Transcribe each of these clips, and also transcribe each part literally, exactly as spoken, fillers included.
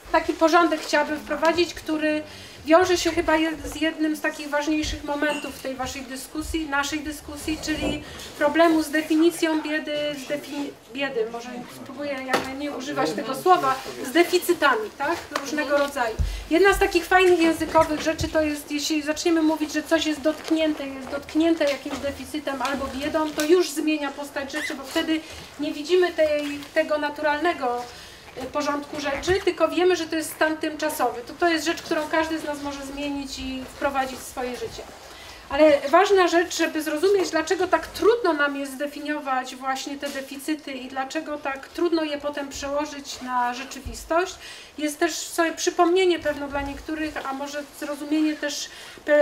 taki porządek chciałabym wprowadzić, który wiąże się chyba z jednym z takich ważniejszych momentów w tej waszej dyskusji, naszej dyskusji, czyli problemu z definicją biedy, z defini biedy, może spróbuję jak najmniej używać tego słowa, z deficytami, tak, różnego rodzaju. Jedna z takich fajnych językowych rzeczy to jest, jeśli zaczniemy mówić, że coś jest dotknięte, jest dotknięte jakimś deficytem albo biedą, to już zmienia postać rzeczy, bo wtedy nie widzimy tej, tego naturalnego porządku rzeczy, tylko wiemy, że to jest stan tymczasowy. To, to jest rzecz, którą każdy z nas może zmienić i wprowadzić w swoje życie. Ale ważna rzecz, żeby zrozumieć, dlaczego tak trudno nam jest zdefiniować właśnie te deficyty i dlaczego tak trudno je potem przełożyć na rzeczywistość, jest też sobie przypomnienie pewno dla niektórych, a może zrozumienie też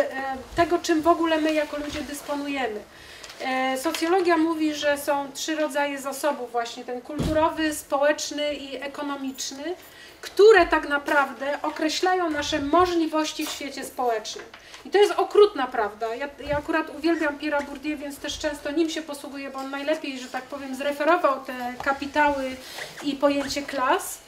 tego, czym w ogóle my jako ludzie dysponujemy. Socjologia mówi, że są trzy rodzaje zasobów właśnie, ten kulturowy, społeczny i ekonomiczny, które tak naprawdę określają nasze możliwości w świecie społecznym. I to jest okrutna prawda. Ja, ja akurat uwielbiam Pierre'a Bourdieu, więc też często nim się posługuję, bo on najlepiej, że tak powiem, zreferował te kapitały i pojęcie klas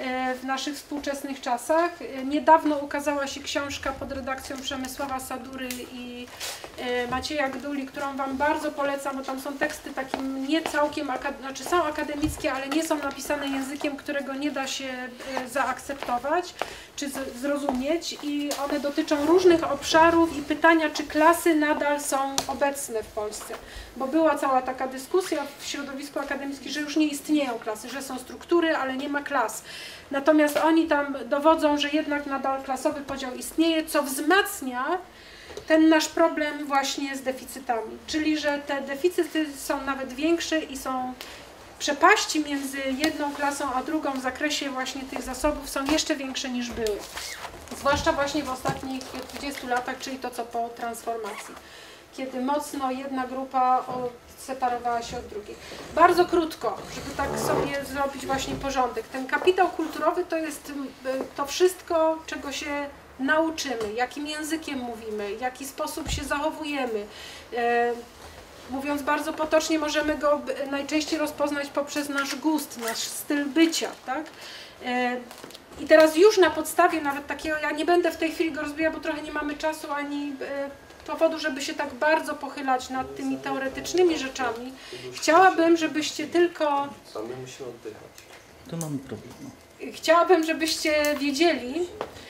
w naszych współczesnych czasach. Niedawno ukazała się książka pod redakcją Przemysława Sadury i Macieja Gduli, którą wam bardzo polecam, bo tam są teksty takim nie całkiem, znaczy są akademickie, ale nie są napisane językiem, którego nie da się zaakceptować czy zrozumieć i one dotyczą różnych obszarów i pytania, czy klasy nadal są obecne w Polsce. Bo była cała taka dyskusja w środowisku akademickim, że już nie istnieją klasy, że są struktury, ale nie ma klas. Natomiast oni tam dowodzą, że jednak nadal klasowy podział istnieje, co wzmacnia ten nasz problem właśnie z deficytami. Czyli, że te deficyty są nawet większe i są przepaści między jedną klasą a drugą w zakresie właśnie tych zasobów są jeszcze większe niż były. Zwłaszcza właśnie w ostatnich dwudziestu latach, czyli to co po transformacji, kiedy mocno jedna grupa odseparowała się od drugiej. Bardzo krótko, żeby tak sobie zrobić właśnie porządek. Ten kapitał kulturowy to jest to wszystko, czego się nauczymy, jakim językiem mówimy, w jaki sposób się zachowujemy. Mówiąc bardzo potocznie, możemy go najczęściej rozpoznać poprzez nasz gust, nasz styl bycia, tak? I teraz już na podstawie nawet takiego, ja nie będę w tej chwili go rozwijać, bo trochę nie mamy czasu ani powodu, żeby się tak bardzo pochylać nad tymi teoretycznymi rzeczami. Chciałabym, żebyście tylko... Sami musimy oddychać. To mamy problem. Chciałabym, żebyście wiedzieli,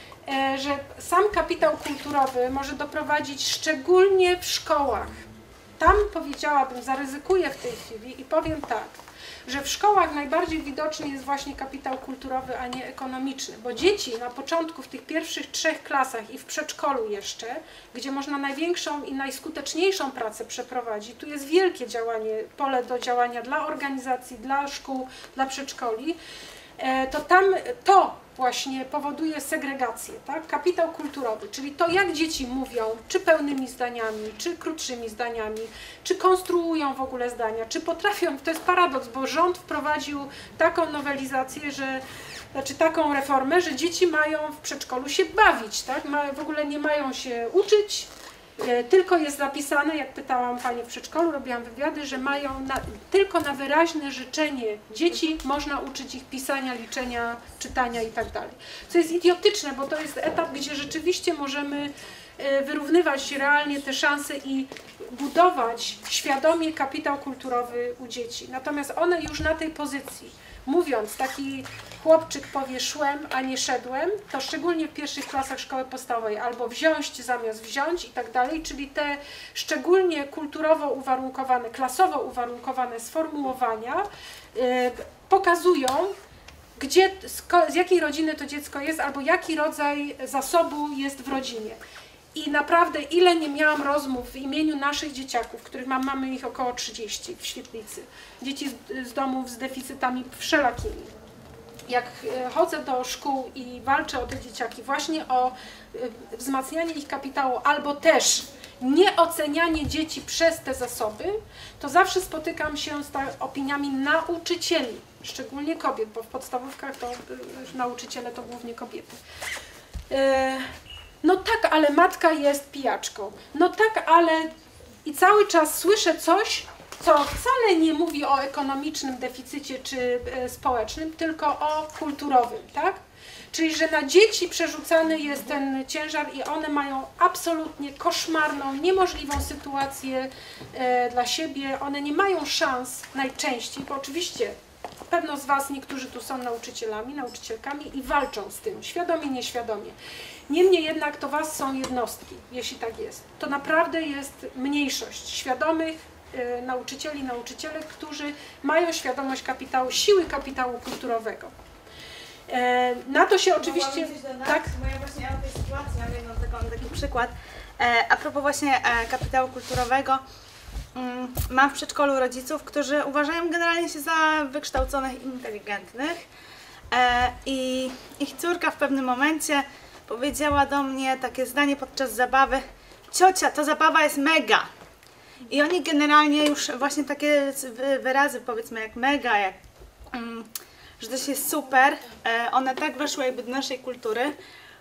że sam kapitał kulturowy może doprowadzić szczególnie w szkołach. Tam powiedziałabym, zaryzykuję w tej chwili i powiem tak, że w szkołach najbardziej widoczny jest właśnie kapitał kulturowy, a nie ekonomiczny, bo dzieci na początku w tych pierwszych trzech klasach i w przedszkolu jeszcze, gdzie można największą i najskuteczniejszą pracę przeprowadzić, tu jest wielkie działanie, pole do działania dla organizacji, dla szkół, dla przedszkoli, to tam to właśnie powoduje segregację, tak? Kapitał kulturowy, czyli to, jak dzieci mówią, czy pełnymi zdaniami, czy krótszymi zdaniami, czy konstruują w ogóle zdania, czy potrafią, to jest paradoks, bo rząd wprowadził taką nowelizację, że, znaczy taką reformę, że dzieci mają w przedszkolu się bawić, tak? Ma, w ogóle nie mają się uczyć, tylko jest zapisane, jak pytałam Panie w przedszkolu, robiłam wywiady, że mają na, tylko na wyraźne życzenie dzieci można uczyć ich pisania, liczenia, czytania i tak dalej. Co jest idiotyczne, bo to jest etap, gdzie rzeczywiście możemy wyrównywać realnie te szanse i budować świadomie kapitał kulturowy u dzieci. Natomiast one już na tej pozycji, mówiąc, taki chłopczyk powie szłem, a nie szedłem, to szczególnie w pierwszych klasach szkoły podstawowej, albo wziąć zamiast wziąć i tak dalej, czyli te szczególnie kulturowo uwarunkowane, klasowo uwarunkowane sformułowania yy, pokazują, gdzie, z jakiej rodziny to dziecko jest, albo jaki rodzaj zasobu jest w rodzinie. I naprawdę, ile nie miałam rozmów w imieniu naszych dzieciaków, których mam, mamy ich około trzydzieści w świetlicy, dzieci z, z domów z deficytami wszelakimi. Jak chodzę do szkół i walczę o te dzieciaki, właśnie o wzmacnianie ich kapitału, albo też nieocenianie dzieci przez te zasoby, to zawsze spotykam się z opiniami nauczycieli, szczególnie kobiet, bo w podstawówkach to nauczyciele to głównie kobiety. No tak, ale matka jest pijaczką. No tak, ale... I cały czas słyszę coś, co wcale nie mówi o ekonomicznym deficycie czy społecznym, tylko o kulturowym, tak? Czyli, że na dzieci przerzucany jest ten ciężar i one mają absolutnie koszmarną, niemożliwą sytuację e, dla siebie. One nie mają szans najczęściej, bo oczywiście pewno z Was, niektórzy tu są nauczycielami, nauczycielkami i walczą z tym, świadomie, nieświadomie. Niemniej jednak to Was są jednostki, jeśli tak jest. To naprawdę jest mniejszość świadomych e, nauczycieli, nauczycielek, którzy mają świadomość kapitału, siły kapitału kulturowego. E, na to się oczywiście... Tak? Bo ja właśnie o tej sytuacji mam jedną taką, taki przykład. E, a propos właśnie e, kapitału kulturowego, mm, mam w przedszkolu rodziców, którzy uważają generalnie się za wykształconych i inteligentnych. E, I ich córka w pewnym momencie powiedziała do mnie takie zdanie podczas zabawy: ciocia, ta zabawa jest mega. I oni generalnie już właśnie takie wyrazy, powiedzmy, jak mega, jak... Mm, że to jest super, one tak weszły jakby do naszej kultury,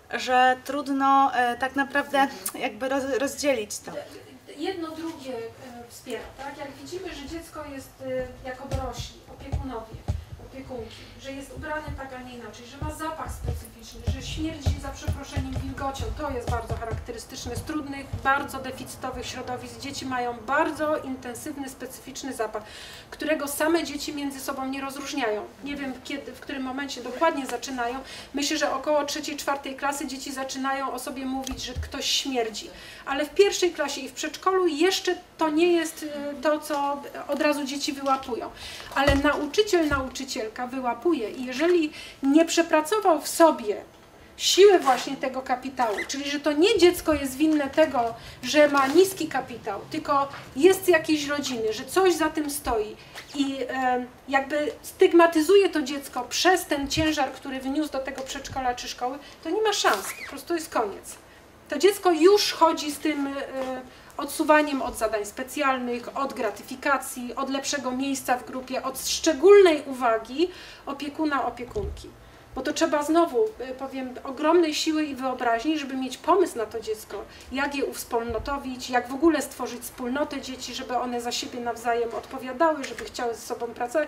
że trudno tak naprawdę jakby roz, rozdzielić to. Jedno drugie wspiera, tak? Jak widzimy, że dziecko jest jako dorośli, opiekunowie, opiekunki, że jest ubrane tak, a nie inaczej, że ma zapach specyficzny, że śmierdzi za przeproszeniem wilgocią, to jest bardzo charakterystyczne z trudnych, bardzo deficytowych środowisk. Dzieci mają bardzo intensywny, specyficzny zapach, którego same dzieci między sobą nie rozróżniają. Nie wiem kiedy, w którym momencie dokładnie zaczynają. Myślę, że około trzeciej, czwartej klasy dzieci zaczynają o sobie mówić, że ktoś śmierdzi. Ale w pierwszej klasie i w przedszkolu jeszcze to nie jest to, co od razu dzieci wyłapują. Ale nauczyciel, nauczycielka wyłapuje i jeżeli nie przepracował w sobie siły właśnie tego kapitału, czyli że to nie dziecko jest winne tego, że ma niski kapitał, tylko jest z jakiejś rodziny, że coś za tym stoi i e, jakby stygmatyzuje to dziecko przez ten ciężar, który wniósł do tego przedszkola czy szkoły, to nie ma szans, po prostu jest koniec. To dziecko już chodzi z tym e, odsuwaniem od zadań specjalnych, od gratyfikacji, od lepszego miejsca w grupie, od szczególnej uwagi opiekuna, opiekunki. Bo to trzeba znowu, powiem, ogromnej siły i wyobraźni, żeby mieć pomysł na to dziecko, jak je uwspólnotowić, jak w ogóle stworzyć wspólnotę dzieci, żeby one za siebie nawzajem odpowiadały, żeby chciały ze sobą pracować.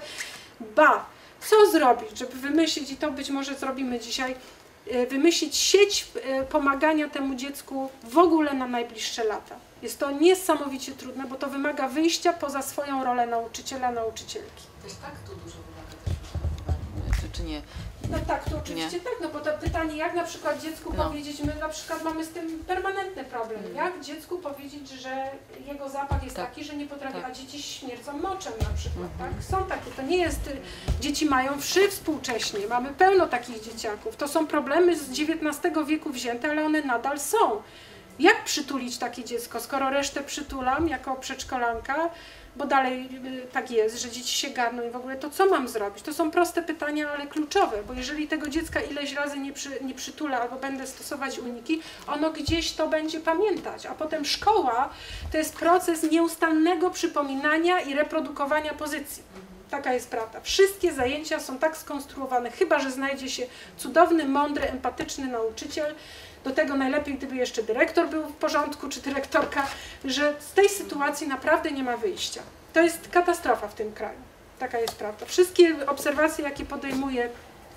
Ba, co zrobić, żeby wymyślić, i to być może zrobimy dzisiaj, wymyślić sieć pomagania temu dziecku w ogóle na najbliższe lata. Jest to niesamowicie trudne, bo to wymaga wyjścia poza swoją rolę nauczyciela, nauczycielki. Też tak to dużo wymaga też, czy, czy nie? No tak, to oczywiście nie. Tak, no bo to pytanie, jak na przykład dziecku no. powiedzieć, my na przykład mamy z tym permanentny problem, mm. jak dziecku powiedzieć, że jego zapach jest tak. taki, że nie potrafi, tak. a dzieci śmierdzą moczem na przykład, mm. tak? Są takie, to nie jest, dzieci mają wszy współcześnie, mamy pełno takich dzieciaków, to są problemy z dziewiętnastego wieku wzięte, ale one nadal są. Jak przytulić takie dziecko, skoro resztę przytulam jako przedszkolanka, bo dalej tak jest, że dzieci się garną i w ogóle to co mam zrobić? To są proste pytania, ale kluczowe, bo jeżeli tego dziecka ileś razy nie, przy, nie przytulę albo będę stosować uniki, ono gdzieś to będzie pamiętać, a potem szkoła to jest proces nieustannego przypominania i reprodukowania pozycji. Taka jest prawda. Wszystkie zajęcia są tak skonstruowane, chyba że znajdzie się cudowny, mądry, empatyczny nauczyciel, do tego najlepiej, gdyby jeszcze dyrektor był w porządku, czy dyrektorka, że z tej sytuacji naprawdę nie ma wyjścia. To jest katastrofa w tym kraju. Taka jest prawda. Wszystkie obserwacje, jakie podejmuję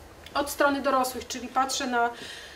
od strony dorosłych, czyli patrzę na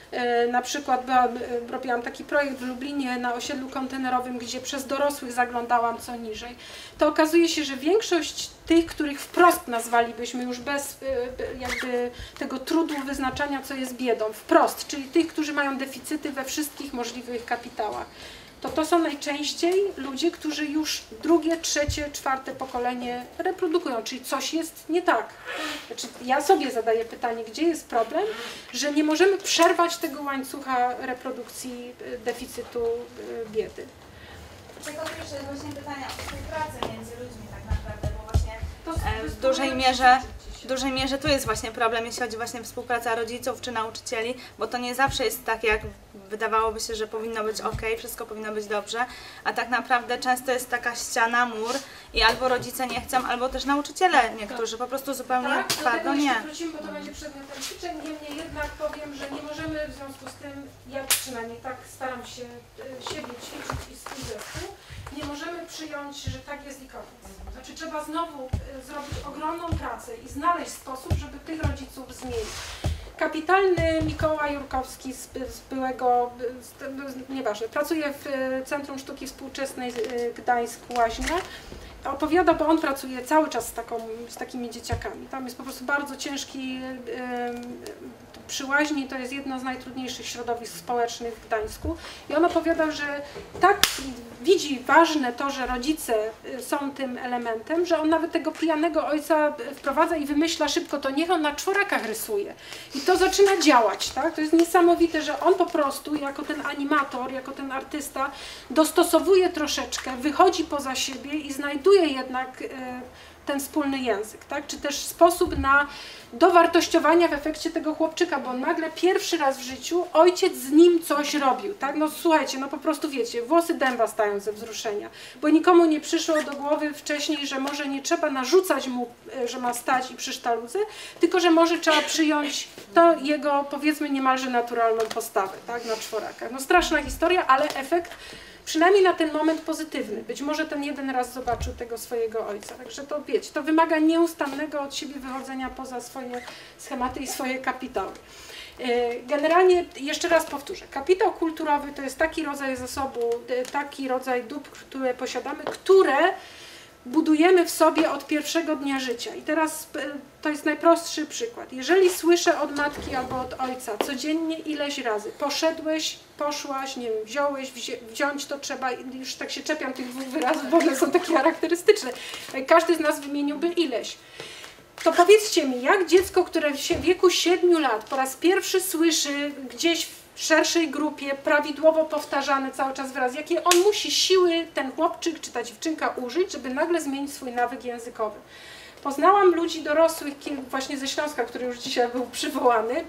na przykład byłam, robiłam taki projekt w Lublinie na osiedlu kontenerowym, gdzie przez dorosłych zaglądałam co niżej, to okazuje się, że większość tych, których wprost nazwalibyśmy już bez jakby tego trudu wyznaczania, co jest biedą, wprost, czyli tych, którzy mają deficyty we wszystkich możliwych kapitałach, to to są najczęściej ludzie, którzy już drugie, trzecie, czwarte pokolenie reprodukują, czyli coś jest nie tak. Znaczy, ja sobie zadaję pytanie, gdzie jest problem, że nie możemy przerwać tego łańcucha reprodukcji deficytu biedy. Tego też jest właśnie pytanie o współpracę między ludźmi tak naprawdę, bo właśnie e, w dużej mierze W dużej mierze tu jest właśnie problem, jeśli chodzi właśnie o współpracę rodziców czy nauczycieli, bo to nie zawsze jest tak, jak wydawałoby się, że powinno być ok, wszystko powinno być dobrze, a tak naprawdę często jest taka ściana, mur i albo rodzice nie chcą, albo też nauczyciele niektórzy po prostu zupełnie tak, twardo nie. Tak, wrócimy, bo to będzie przedmiotem ćwiczeń, niemniej jednak powiem, że nie możemy w związku z tym, ja przynajmniej tak staram się siebie ćwiczyć i swój zespół, nie możemy przyjąć, że tak jest i koniec. Znaczy trzeba znowu zrobić ogromną pracę i znaleźć sposób, żeby tych rodziców zmienić. kapitalny Mikołaj Jurkowski z, z byłego, z, nieważne, pracuje w Centrum Sztuki Współczesnej Gdańsk-Łaźnia. Opowiada, bo on pracuje cały czas z, taką, z takimi dzieciakami. Tam jest po prostu bardzo ciężki, przy Łaźni to jest jedno z najtrudniejszych środowisk społecznych w Gdańsku. I on opowiada, że tak widzi ważne to, że rodzice są tym elementem, że on nawet tego pijanego ojca wprowadza i wymyśla szybko, to niech on na czworakach rysuje. I to zaczyna działać, tak? To jest niesamowite, że on po prostu jako ten animator, jako ten artysta dostosowuje troszeczkę, wychodzi poza siebie i znajduje jednak ten wspólny język, tak? Czy też sposób na dowartościowania w efekcie tego chłopczyka, bo nagle pierwszy raz w życiu ojciec z nim coś robił, tak? No słuchajcie, no po prostu wiecie, włosy dęba stają ze wzruszenia, bo nikomu nie przyszło do głowy wcześniej, że może nie trzeba narzucać mu, że ma stać i przy sztaludze, tylko że może trzeba przyjąć to jego, powiedzmy, niemalże naturalną postawę, tak? Na czworakach. No straszna historia, ale efekt przynajmniej na ten moment pozytywny. Być może ten jeden raz zobaczył tego swojego ojca. Także to wiecie, to wymaga nieustannego od siebie wychodzenia poza swoje schematy i swoje kapitały. Generalnie, jeszcze raz powtórzę, kapitał kulturowy to jest taki rodzaj zasobu, taki rodzaj dóbr, które posiadamy, które budujemy w sobie od pierwszego dnia życia. I teraz to jest najprostszy przykład. Jeżeli słyszę od matki albo od ojca codziennie ileś razy, poszedłeś, poszłaś, nie wiem, wziąłeś, wzi wziąć to trzeba, już tak się czepiam tych dwóch wyrazów, bo one są takie charakterystyczne. Każdy z nas wymieniłby ileś. To powiedzcie mi, jak dziecko, które w wieku siedmiu lat po raz pierwszy słyszy gdzieś w szerszej grupie prawidłowo powtarzany cały czas wyraz, jakie on musi siły, ten chłopczyk czy ta dziewczynka użyć, żeby nagle zmienić swój nawyk językowy. Poznałam ludzi dorosłych, właśnie ze Śląska, który już dzisiaj był przywołany,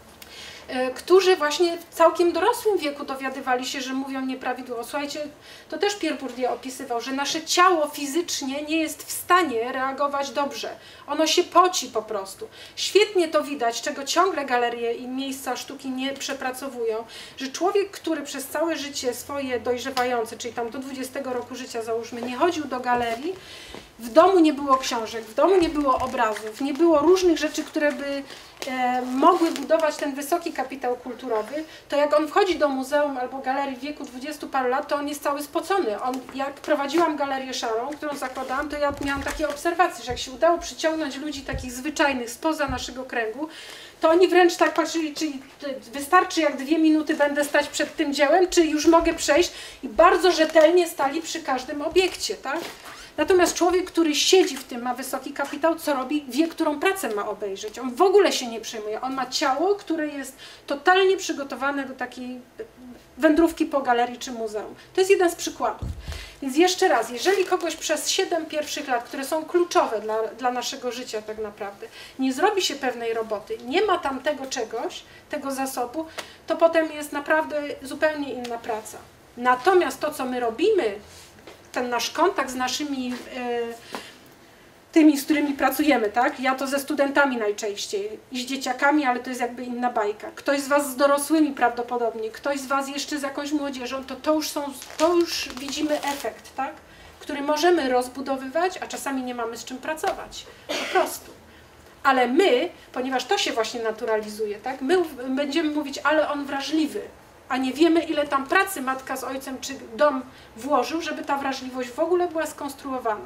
którzy właśnie w całkiem dorosłym wieku dowiadywali się, że mówią nieprawidłowo. Słuchajcie, to też Pierre Bourdieu opisywał, że nasze ciało fizycznie nie jest w stanie reagować dobrze. Ono się poci po prostu. Świetnie to widać, czego ciągle galerie i miejsca sztuki nie przepracowują, że człowiek, który przez całe życie swoje dojrzewające, czyli tam do dwudziestego roku życia załóżmy, nie chodził do galerii, w domu nie było książek, w domu nie było obrazów, nie było różnych rzeczy, które by e, mogły budować ten wysoki kapitał kulturowy, to jak on wchodzi do muzeum albo galerii w wieku dwudziestu paru lat, to on jest cały spocony. On, jak prowadziłam galerię szarą, którą zakładałam, to ja miałam takie obserwacje, że jak się udało przyciągnąć ludzi takich zwyczajnych spoza naszego kręgu, to oni wręcz tak patrzyli, czy wystarczy jak dwie minuty będę stać przed tym dziełem, czy już mogę przejść, i bardzo rzetelnie stali przy każdym obiekcie, tak? Natomiast człowiek, który siedzi w tym, ma wysoki kapitał, co robi? Wie, którą pracę ma obejrzeć. On w ogóle się nie przejmuje. On ma ciało, które jest totalnie przygotowane do takiej wędrówki po galerii czy muzeum. To jest jeden z przykładów. Więc jeszcze raz, jeżeli kogoś przez siedem pierwszych lat, które są kluczowe dla, dla naszego życia tak naprawdę, nie zrobi się pewnej roboty, nie ma tam tego czegoś, tego zasobu, to potem jest naprawdę zupełnie inna praca. Natomiast to, co my robimy, ten nasz kontakt z naszymi, e, tymi, z którymi pracujemy, tak? Ja to ze studentami najczęściej i z dzieciakami, ale to jest jakby inna bajka. Ktoś z Was z dorosłymi prawdopodobnie, ktoś z Was jeszcze z jakąś młodzieżą, to to już, są, to już widzimy efekt, tak? Który możemy rozbudowywać, a czasami nie mamy z czym pracować, po prostu. Ale my, ponieważ to się właśnie naturalizuje, tak? My będziemy mówić, ale on wrażliwy, a nie wiemy, ile tam pracy matka z ojcem czy dom włożył, żeby ta wrażliwość w ogóle była skonstruowana.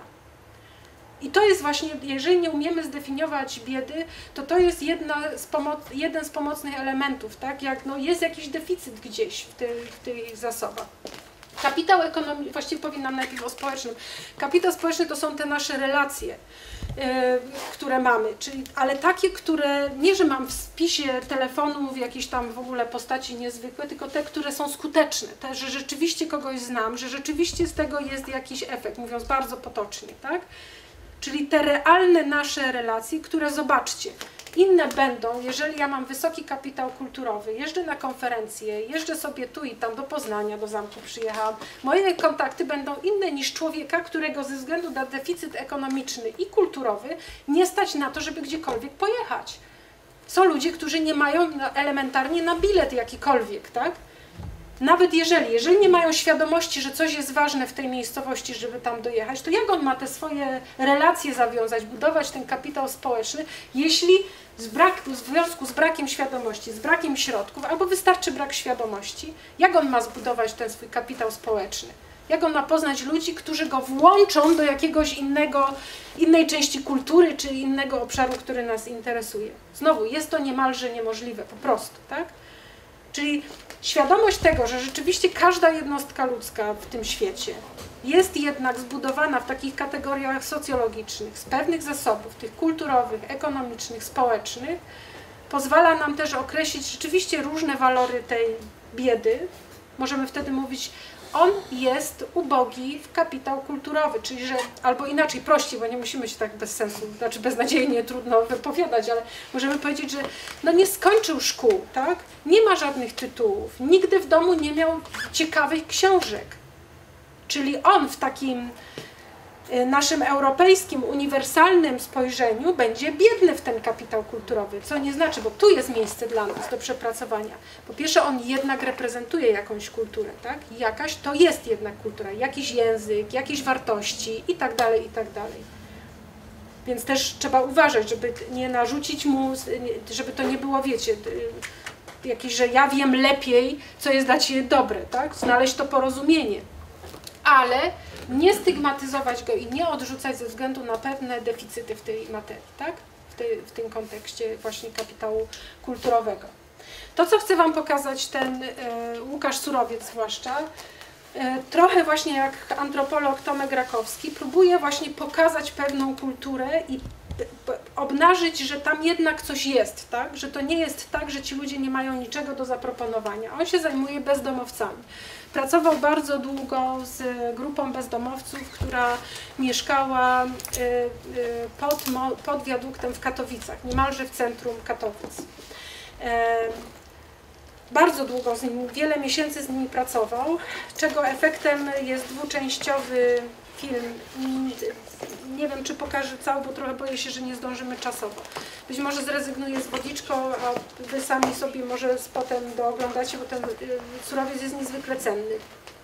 I to jest właśnie, jeżeli nie umiemy zdefiniować biedy, to to jest jedna z jeden z pomocnych elementów, tak? Jak no, jest jakiś deficyt gdzieś w tych, w tych zasobach. Kapitał ekonomiczny, właściwie powinnam najpierw o społecznym. Kapitał społeczny to są te nasze relacje, yy, które mamy, czyli, ale takie, które nie, że mam w spisie telefonu w jakiejś tam w ogóle postaci niezwykłe, tylko te, które są skuteczne, te, że rzeczywiście kogoś znam, że rzeczywiście z tego jest jakiś efekt, mówiąc bardzo potocznie, tak? Czyli te realne nasze relacje, które zobaczcie, inne będą, jeżeli ja mam wysoki kapitał kulturowy, jeżdżę na konferencje, jeżdżę sobie tu i tam do Poznania, do zamku przyjechałam, moje kontakty będą inne niż człowieka, którego ze względu na deficyt ekonomiczny i kulturowy nie stać na to, żeby gdziekolwiek pojechać. Są ludzie, którzy nie mają elementarnie na bilet jakikolwiek, tak? nawet jeżeli, jeżeli nie mają świadomości, że coś jest ważne w tej miejscowości, żeby tam dojechać, to jak on ma te swoje relacje zawiązać, budować ten kapitał społeczny, jeśli z, brak, w związku z brakiem świadomości, z brakiem środków, albo wystarczy brak świadomości, jak on ma zbudować ten swój kapitał społeczny? Jak on ma poznać ludzi, którzy go włączą do jakiegoś innego, innej części kultury, czy innego obszaru, który nas interesuje? Znowu, jest to niemalże niemożliwe, po prostu, tak? Czyli świadomość tego, że rzeczywiście każda jednostka ludzka w tym świecie jest jednak zbudowana w takich kategoriach socjologicznych, z pewnych zasobów, tych kulturowych, ekonomicznych, społecznych, pozwala nam też określić rzeczywiście różne walory tej biedy. Możemy wtedy mówić, on jest ubogi w kapitał kulturowy, czyli że, albo inaczej, prościej, bo nie musimy się tak bez sensu, znaczy beznadziejnie trudno wypowiadać, ale możemy powiedzieć, że no nie skończył szkół, tak? Nie ma żadnych tytułów, nigdy w domu nie miał ciekawych książek. Czyli on w takim naszym europejskim, uniwersalnym spojrzeniu będzie biedny w ten kapitał kulturowy, co nie znaczy, bo tu jest miejsce dla nas do przepracowania. Po pierwsze, on jednak reprezentuje jakąś kulturę, tak? Jakaś to jest jednak kultura, jakiś język, jakieś wartości i tak dalej, i tak dalej. Więc też trzeba uważać, żeby nie narzucić mu, żeby to nie było, wiecie, jakieś, że ja wiem lepiej, co jest dla ciebie dobre, tak? Znaleźć to porozumienie. Ale nie stygmatyzować go i nie odrzucać ze względu na pewne deficyty w tej materii, tak? W, tej, w tym kontekście właśnie kapitału kulturowego. To, co chcę wam pokazać, ten e, Łukasz Surowiec zwłaszcza, e, trochę właśnie jak antropolog Tomek Rakowski, próbuje właśnie pokazać pewną kulturę i obnażyć, że tam jednak coś jest, tak? Że to nie jest tak, że ci ludzie nie mają niczego do zaproponowania. On się zajmuje bezdomowcami. Pracował bardzo długo z grupą bezdomowców, która mieszkała pod, pod wiaduktem w Katowicach, niemalże w centrum Katowic. Bardzo długo z nimi, wiele miesięcy z nimi pracował, czego efektem jest dwuczęściowy film. Nie wiem, czy pokażę cały, bo trochę boję się, że nie zdążymy czasowo. Być może zrezygnuję z Wodiczką, a wy sami sobie może potem dooglądacie, bo ten surowiec jest niezwykle cenny.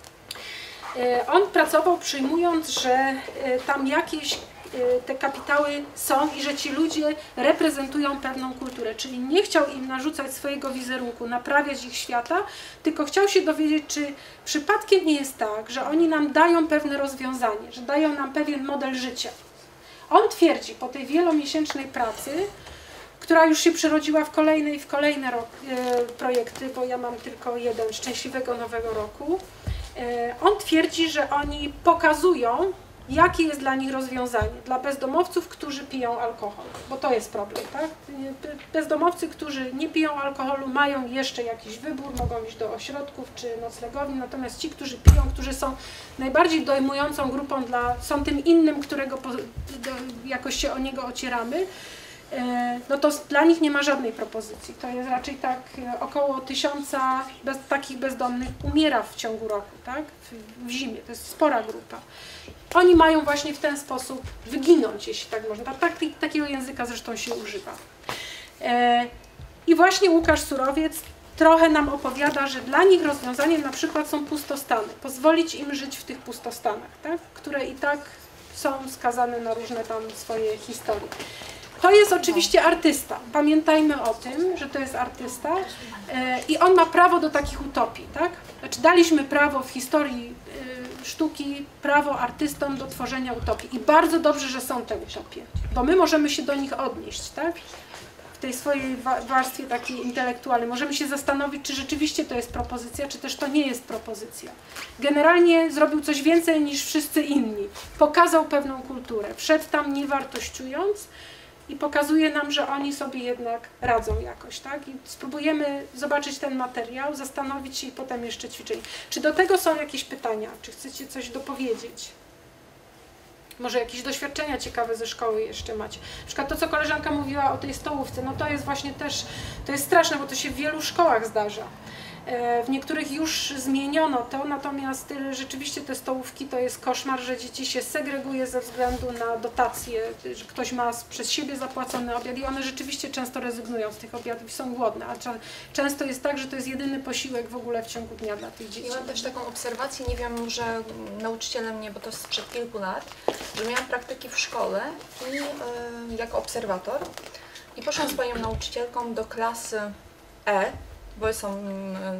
On pracował przyjmując, że tam jakieś te kapitały są i że ci ludzie reprezentują pewną kulturę, czyli nie chciał im narzucać swojego wizerunku, naprawiać ich świata, tylko chciał się dowiedzieć, czy przypadkiem nie jest tak, że oni nam dają pewne rozwiązanie, że dają nam pewien model życia. On twierdzi po tej wielomiesięcznej pracy, która już się przerodziła w kolejne i w kolejne rok, e, projekty, bo ja mam tylko jeden, Szczęśliwego Nowego Roku, e, on twierdzi, że oni pokazują, jakie jest dla nich rozwiązanie, dla bezdomowców, którzy piją alkohol, bo to jest problem, tak? Bezdomowcy, którzy nie piją alkoholu, mają jeszcze jakiś wybór, mogą iść do ośrodków czy noclegowni, natomiast ci, którzy piją, którzy są najbardziej dojmującą grupą, dla, są tym innym, którego po, do, jakoś się o niego ocieramy, no to dla nich nie ma żadnej propozycji. To jest raczej tak, około tysiąca bez, takich bezdomnych umiera w ciągu roku, tak? W, w zimie, to jest spora grupa. Oni mają właśnie w ten sposób wyginąć, jeśli tak można. Tak, takiego języka zresztą się używa. E, I właśnie Łukasz Surowiec trochę nam opowiada, że dla nich rozwiązaniem na przykład są pustostany. Pozwolić im żyć w tych pustostanach, tak? Które i tak są skazane na różne tam swoje historie. To jest oczywiście artysta. Pamiętajmy o tym, że to jest artysta e, i on ma prawo do takich utopii, tak? Znaczy daliśmy prawo w historii e, sztuki, prawo artystom do tworzenia utopii i bardzo dobrze, że są te utopie, bo my możemy się do nich odnieść, tak? W tej swojej warstwie takiej intelektualnej. Możemy się zastanowić, czy rzeczywiście to jest propozycja, czy też to nie jest propozycja. Generalnie zrobił coś więcej niż wszyscy inni. Pokazał pewną kulturę. Wszedł tam nie wartościując, i pokazuje nam, że oni sobie jednak radzą jakoś, tak? I spróbujemy zobaczyć ten materiał, zastanowić się i potem jeszcze ćwiczenie. Czy do tego są jakieś pytania? Czy chcecie coś dopowiedzieć? Może jakieś doświadczenia ciekawe ze szkoły jeszcze macie. Na przykład to, co koleżanka mówiła o tej stołówce, no to jest właśnie też, to jest straszne, bo to się w wielu szkołach zdarza. W niektórych już zmieniono to, natomiast rzeczywiście te stołówki to jest koszmar, że dzieci się segreguje ze względu na dotacje, że ktoś ma przez siebie zapłacony obiad i one rzeczywiście często rezygnują z tych obiadów i są głodne, a często jest tak, że to jest jedyny posiłek w ogóle w ciągu dnia dla tych dzieci. Ja mam też taką obserwację, nie wiem, że nauczyciele mnie, bo to jest sprzed kilku lat, że miałam praktyki w szkole i yy, jako obserwator i poszłam z panią nauczycielką do klasy E, bo są y,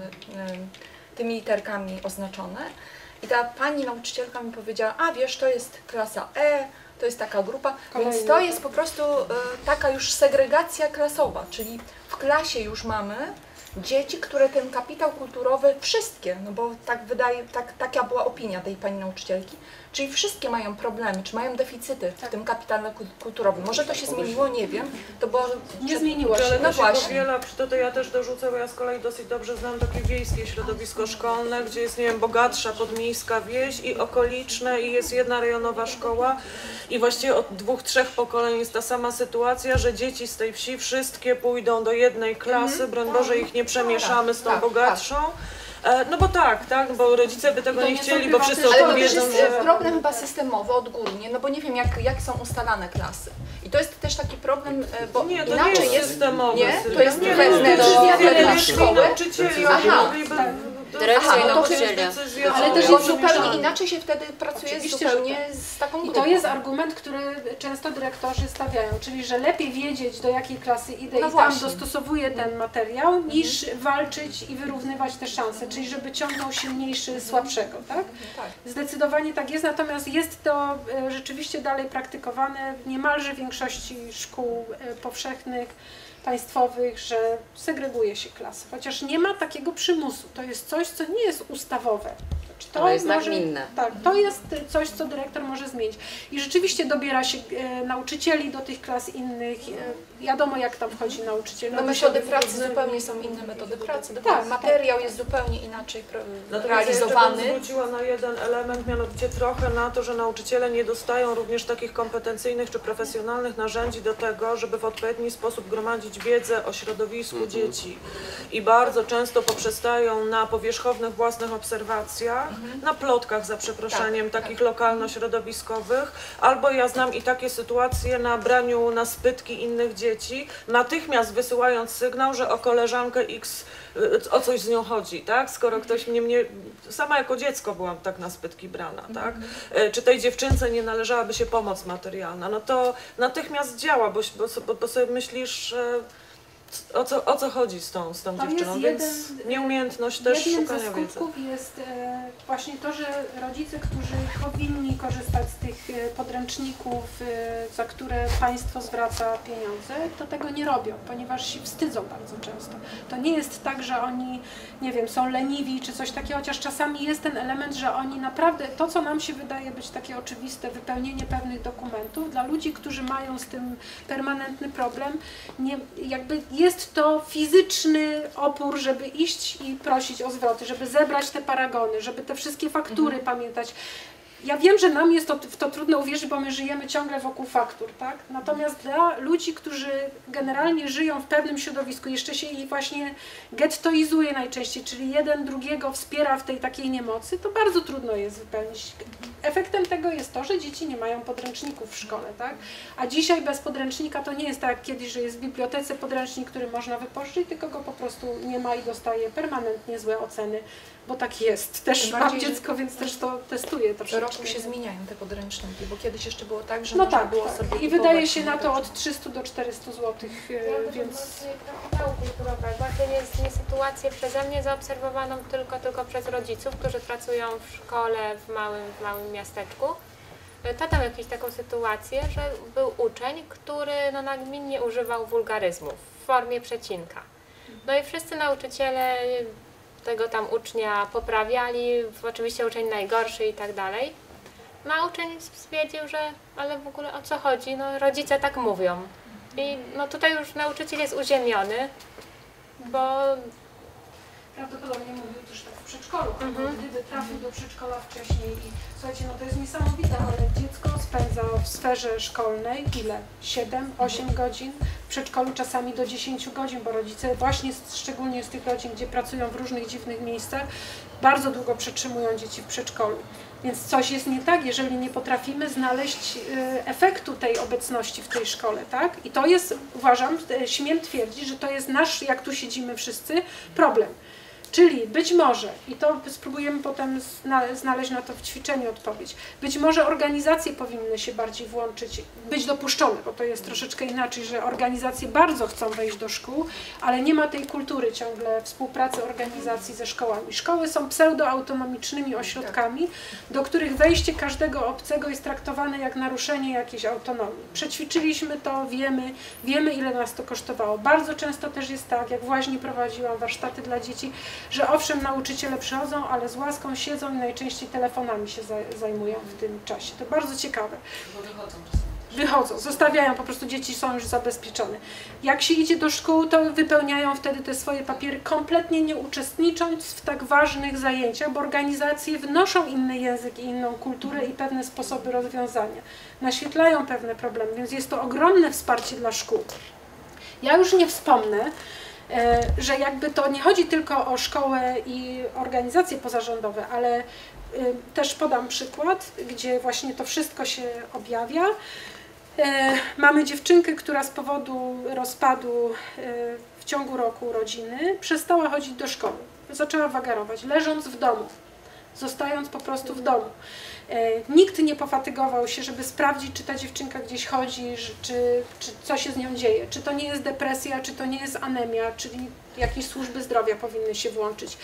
y, tymi literkami oznaczone. I ta pani nauczycielka mi powiedziała, a wiesz, to jest klasa E, to jest taka grupa, Kolejny. Więc to jest po prostu y, taka już segregacja klasowa, czyli w klasie już mamy dzieci, które ten kapitał kulturowy, wszystkie, no bo tak wydaje, tak, taka była opinia tej pani nauczycielki, czyli wszystkie mają problemy, czy mają deficyty w tym kapitale kulturowym. Może to się zmieniło, nie wiem, to było... Nie zmieniło się, ale no to się właśnie. powiela, to, to ja też dorzucę, bo ja z kolei dosyć dobrze znam takie wiejskie środowisko szkolne, gdzie jest, nie wiem, bogatsza podmiejska wieś i okoliczne i jest jedna rejonowa szkoła i właściwie od dwóch, trzech pokoleń jest ta sama sytuacja, że dzieci z tej wsi wszystkie pójdą do jednej klasy, mm-hmm. broń Boże ich nie przemieszamy z tą tak, bogatszą. Tak. No bo tak, tak, bo rodzice by tego to nie nie chcieli, bo wszyscy ale o tym to wiedzą, jest że... problem chyba systemowy, odgórnie, no bo nie wiem jak, jak są ustalane klasy. I to jest też taki problem, bo nie, to inaczej nie jest jest systemowe. Nie? To jest nie, kwestia do, do, do szkoły. Nauczycieli, Aha, mogliby... tak. Dyrekcja Aha, i no to nauczyciele. Ale też Bo jest zupełnie zmieszane. inaczej się wtedy pracuje Oczywiście, zupełnie że tak. z taką I grupą. to jest argument, który często dyrektorzy stawiają, czyli że lepiej wiedzieć, do jakiej klasy idę No i właśnie. tam dostosowuję ten materiał, niż walczyć i wyrównywać te szanse, czyli żeby ciągnął silniejszy słabszego, tak? Tak. Zdecydowanie tak jest, natomiast jest to e, rzeczywiście dalej praktykowane w niemalże większości szkół e, powszechnych, państwowych, że segreguje się klasy, chociaż nie ma takiego przymusu. To jest coś, co nie jest ustawowe. To, to jest może, nagminne. Tak, to jest coś, co dyrektor może zmienić. I rzeczywiście dobiera się e, nauczycieli do tych klas innych. E, wiadomo, jak tam wchodzi nauczyciel. No metody pracy zupełnie są inne metody pracy. Tak, materiał jest zupełnie inaczej Natomiast realizowany. Ja zwróciła na jeden element, mianowicie trochę na to, że nauczyciele nie dostają również takich kompetencyjnych czy profesjonalnych narzędzi do tego, żeby w odpowiedni sposób gromadzić wiedzę o środowisku mm-hmm. dzieci. I bardzo często poprzestają na powierzchownych własnych obserwacjach, mm-hmm. na plotkach za przeproszeniem, tak, takich tak. lokalno-środowiskowych, albo ja znam i takie sytuacje na braniu na spytki innych dzieci, natychmiast wysyłając sygnał, że o koleżankę X o coś z nią chodzi, tak? Skoro ktoś mnie, mnie, sama jako dziecko byłam tak na spytki brana, tak? Czy tej dziewczynce nie należałaby się pomoc materialna, no to natychmiast działa, bo, bo, bo sobie myślisz, o co, o co chodzi z tą, z tą dziewczyną, więc jeden, nieumiejętność też szukania wiedzy. Jednym ze skutków jest e, właśnie to, że rodzice, którzy powinni korzystać z tych e, podręczników, e, za które państwo zwraca pieniądze, to tego nie robią, ponieważ się wstydzą bardzo często. To nie jest tak, że oni, nie wiem, są leniwi czy coś takiego, chociaż czasami jest ten element, że oni naprawdę, to co nam się wydaje być takie oczywiste, wypełnienie pewnych dokumentów, dla ludzi, którzy mają z tym permanentny problem, nie, jakby jest to fizyczny opór, żeby iść i prosić o zwroty, żeby zebrać te paragony, żeby te wszystkie faktury mhm. pamiętać. Ja wiem, że nam jest to, w to trudno uwierzyć, bo my żyjemy ciągle wokół faktur, tak? Natomiast dla ludzi, którzy generalnie żyją w pewnym środowisku, jeszcze się ich właśnie gettoizuje najczęściej, czyli jeden drugiego wspiera w tej takiej niemocy, to bardzo trudno jest wypełnić. Efektem tego jest to, że dzieci nie mają podręczników w szkole, tak? A dzisiaj bez podręcznika to nie jest tak jak kiedyś, że jest w bibliotece podręcznik, który można wypożyczyć, tylko go po prostu nie ma i dostaje permanentnie złe oceny, bo tak jest. Też mam bardziej, dziecko, więc też to testuję troszeczkę. Co roku się zmieniają te podręczniki, bo kiedyś jeszcze było tak, że no można tak, było tak. sobie I wydaje się na to od trzystu do czterystu złotych, ja więc... kapitału kulturowego, to jest nie sytuację przeze mnie zaobserwowaną tylko, tylko przez rodziców, którzy pracują w szkole w małym, w małym miasteczku. To tam jakąś taką sytuację, że był uczeń, który no, nagminnie używał wulgaryzmów w formie przecinka. No i wszyscy nauczyciele tego tam ucznia poprawiali, oczywiście uczeń najgorszy i tak dalej. No a uczeń stwierdził, że ale w ogóle o co chodzi, no rodzice tak mówią. I no tutaj już nauczyciel jest uziemiony, bo prawdopodobnie mówił też tak w przedszkolu, mhm. gdyby trafił do przedszkola wcześniej i słuchajcie, no to jest niesamowite, ale dziecko spędza w sferze szkolnej ile? siedem, osiem godzin, w przedszkolu czasami do dziesięciu godzin, bo rodzice właśnie z, szczególnie z tych rodzin, gdzie pracują w różnych dziwnych miejscach, bardzo długo przetrzymują dzieci w przedszkolu. Więc coś jest nie tak, jeżeli nie potrafimy znaleźć efektu tej obecności w tej szkole, tak? I to jest, uważam, śmiem twierdzić, że to jest nasz, jak tu siedzimy wszyscy, problem. Czyli być może, i to spróbujemy potem znaleźć na to w ćwiczeniu odpowiedź, być może organizacje powinny się bardziej włączyć, być dopuszczone, bo to jest troszeczkę inaczej, że organizacje bardzo chcą wejść do szkół, ale nie ma tej kultury ciągle współpracy organizacji ze szkołami. Szkoły są pseudoautonomicznymi ośrodkami, do których wejście każdego obcego jest traktowane jak naruszenie jakiejś autonomii. Przećwiczyliśmy to, wiemy, wiemy ile nas to kosztowało. Bardzo często też jest tak, jak właśnie prowadziłam warsztaty dla dzieci, że owszem, nauczyciele przychodzą, ale z łaską siedzą i najczęściej telefonami się zajmują w tym czasie. To bardzo ciekawe. Wychodzą, zostawiają, po prostu dzieci są już zabezpieczone. Jak się idzie do szkół, to wypełniają wtedy te swoje papiery, kompletnie nie uczestnicząc w tak ważnych zajęciach, bo organizacje wnoszą inny język i inną kulturę i pewne sposoby rozwiązania. Naświetlają pewne problemy, więc jest to ogromne wsparcie dla szkół. Ja już nie wspomnę, że jakby to nie chodzi tylko o szkołę i organizacje pozarządowe, ale też podam przykład, gdzie właśnie to wszystko się objawia. Mamy dziewczynkę, która z powodu rozpadu w ciągu roku rodziny przestała chodzić do szkoły. Zaczęła wagarować, leżąc w domu, zostając po prostu w domu. Nikt nie pofatygował się, żeby sprawdzić, czy ta dziewczynka gdzieś chodzi, czy, czy co się z nią dzieje, czy to nie jest depresja, czy to nie jest anemia, czyli jakieś służby zdrowia powinny się włączyć.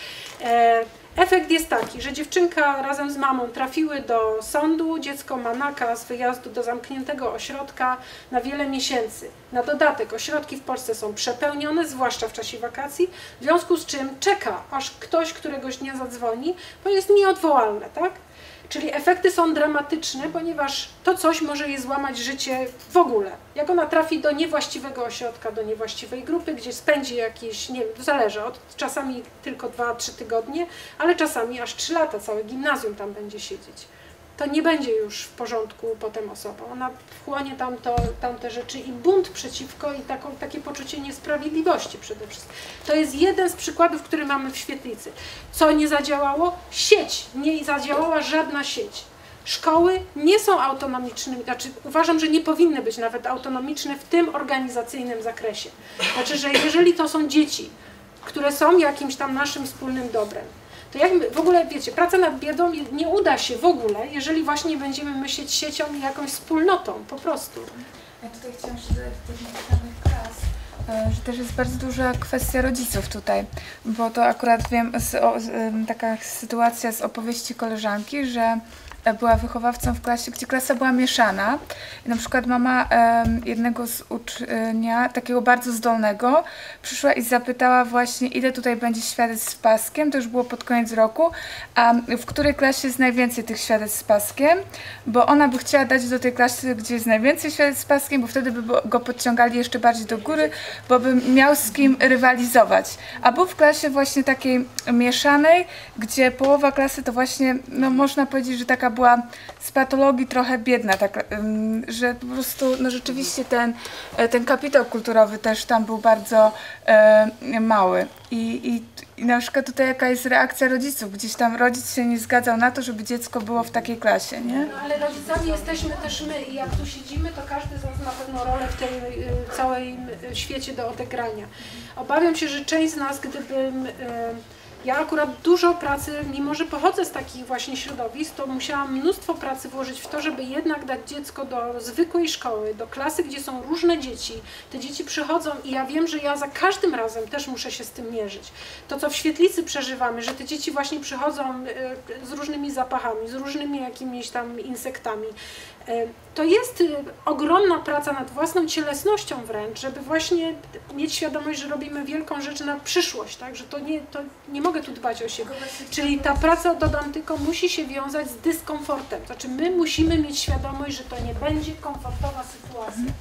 Efekt jest taki, że dziewczynka razem z mamą trafiły do sądu, dziecko ma nakaz wyjazdu do zamkniętego ośrodka na wiele miesięcy. Na dodatek ośrodki w Polsce są przepełnione, zwłaszcza w czasie wakacji, w związku z czym czeka, aż ktoś któregoś dnia zadzwoni, bo jest nieodwołalne, tak? Czyli efekty są dramatyczne, ponieważ to coś może jej złamać życie w ogóle. Jak ona trafi do niewłaściwego ośrodka, do niewłaściwej grupy, gdzie spędzi jakieś, nie wiem, zależy, od czasami tylko dwa, trzy tygodnie, ale czasami aż trzy lata, całe gimnazjum tam będzie siedzieć. To nie będzie już w porządku potem osobą. Ona wchłonie tam to, tamte rzeczy i bunt przeciwko i taką, takie poczucie niesprawiedliwości przede wszystkim. To jest jeden z przykładów, który mamy w Świetlicy. Co nie zadziałało? Sieć. Nie zadziałała żadna sieć. Szkoły nie są autonomicznymi, znaczy uważam, że nie powinny być nawet autonomiczne w tym organizacyjnym zakresie. Znaczy, że jeżeli to są dzieci, które są jakimś tam naszym wspólnym dobrem, to jak my, w ogóle wiecie, praca nad biedą nie uda się w ogóle, jeżeli właśnie będziemy myśleć siecią i jakąś wspólnotą, po prostu. Ja tutaj chciałam się dodać do tych napisanych klas, że też jest bardzo duża kwestia rodziców tutaj, bo to akurat wiem, z, o, z, taka sytuacja z opowieści koleżanki, że była wychowawcą w klasie, gdzie klasa była mieszana i na przykład mama e, jednego z ucznia, takiego bardzo zdolnego, przyszła i zapytała właśnie, ile tutaj będzie świadectw z paskiem, to już było pod koniec roku, a w której klasie jest najwięcej tych świadectw z paskiem, bo ona by chciała dać do tej klasy, gdzie jest najwięcej świadectw z paskiem, bo wtedy by go podciągali jeszcze bardziej do góry, bo by miał z kim rywalizować. A był w klasie właśnie takiej mieszanej, gdzie połowa klasy to właśnie, no można powiedzieć, że taka była z patologii trochę biedna, tak, że po prostu no rzeczywiście ten, ten kapitał kulturowy też tam był bardzo e, mały. I, i, I na przykład tutaj jaka jest reakcja rodziców? Gdzieś tam rodzic się nie zgadzał na to, żeby dziecko było w takiej klasie, nie? No, ale rodzicami jesteśmy też my i jak tu siedzimy, to każdy z nas ma pewną rolę w tej y, całej y, świecie do odegrania. Obawiam się, że część z nas, gdybym... Y, Ja akurat dużo pracy, mimo że pochodzę z takich właśnie środowisk, to musiałam mnóstwo pracy włożyć w to, żeby jednak dać dziecko do zwykłej szkoły, do klasy, gdzie są różne dzieci. Te dzieci przychodzą i ja wiem, że ja za każdym razem też muszę się z tym mierzyć. To, co w Świetlicy przeżywamy, że te dzieci właśnie przychodzą z różnymi zapachami, z różnymi jakimiś tam insektami. To jest ogromna praca nad własną cielesnością wręcz, żeby właśnie mieć świadomość, że robimy wielką rzecz na przyszłość, tak? Że to nie, to nie mogę tu dbać o siebie. Czyli ta praca, dodam tylko, musi się wiązać z dyskomfortem. Znaczy my musimy mieć świadomość, że to nie będzie komfortowa sytuacja.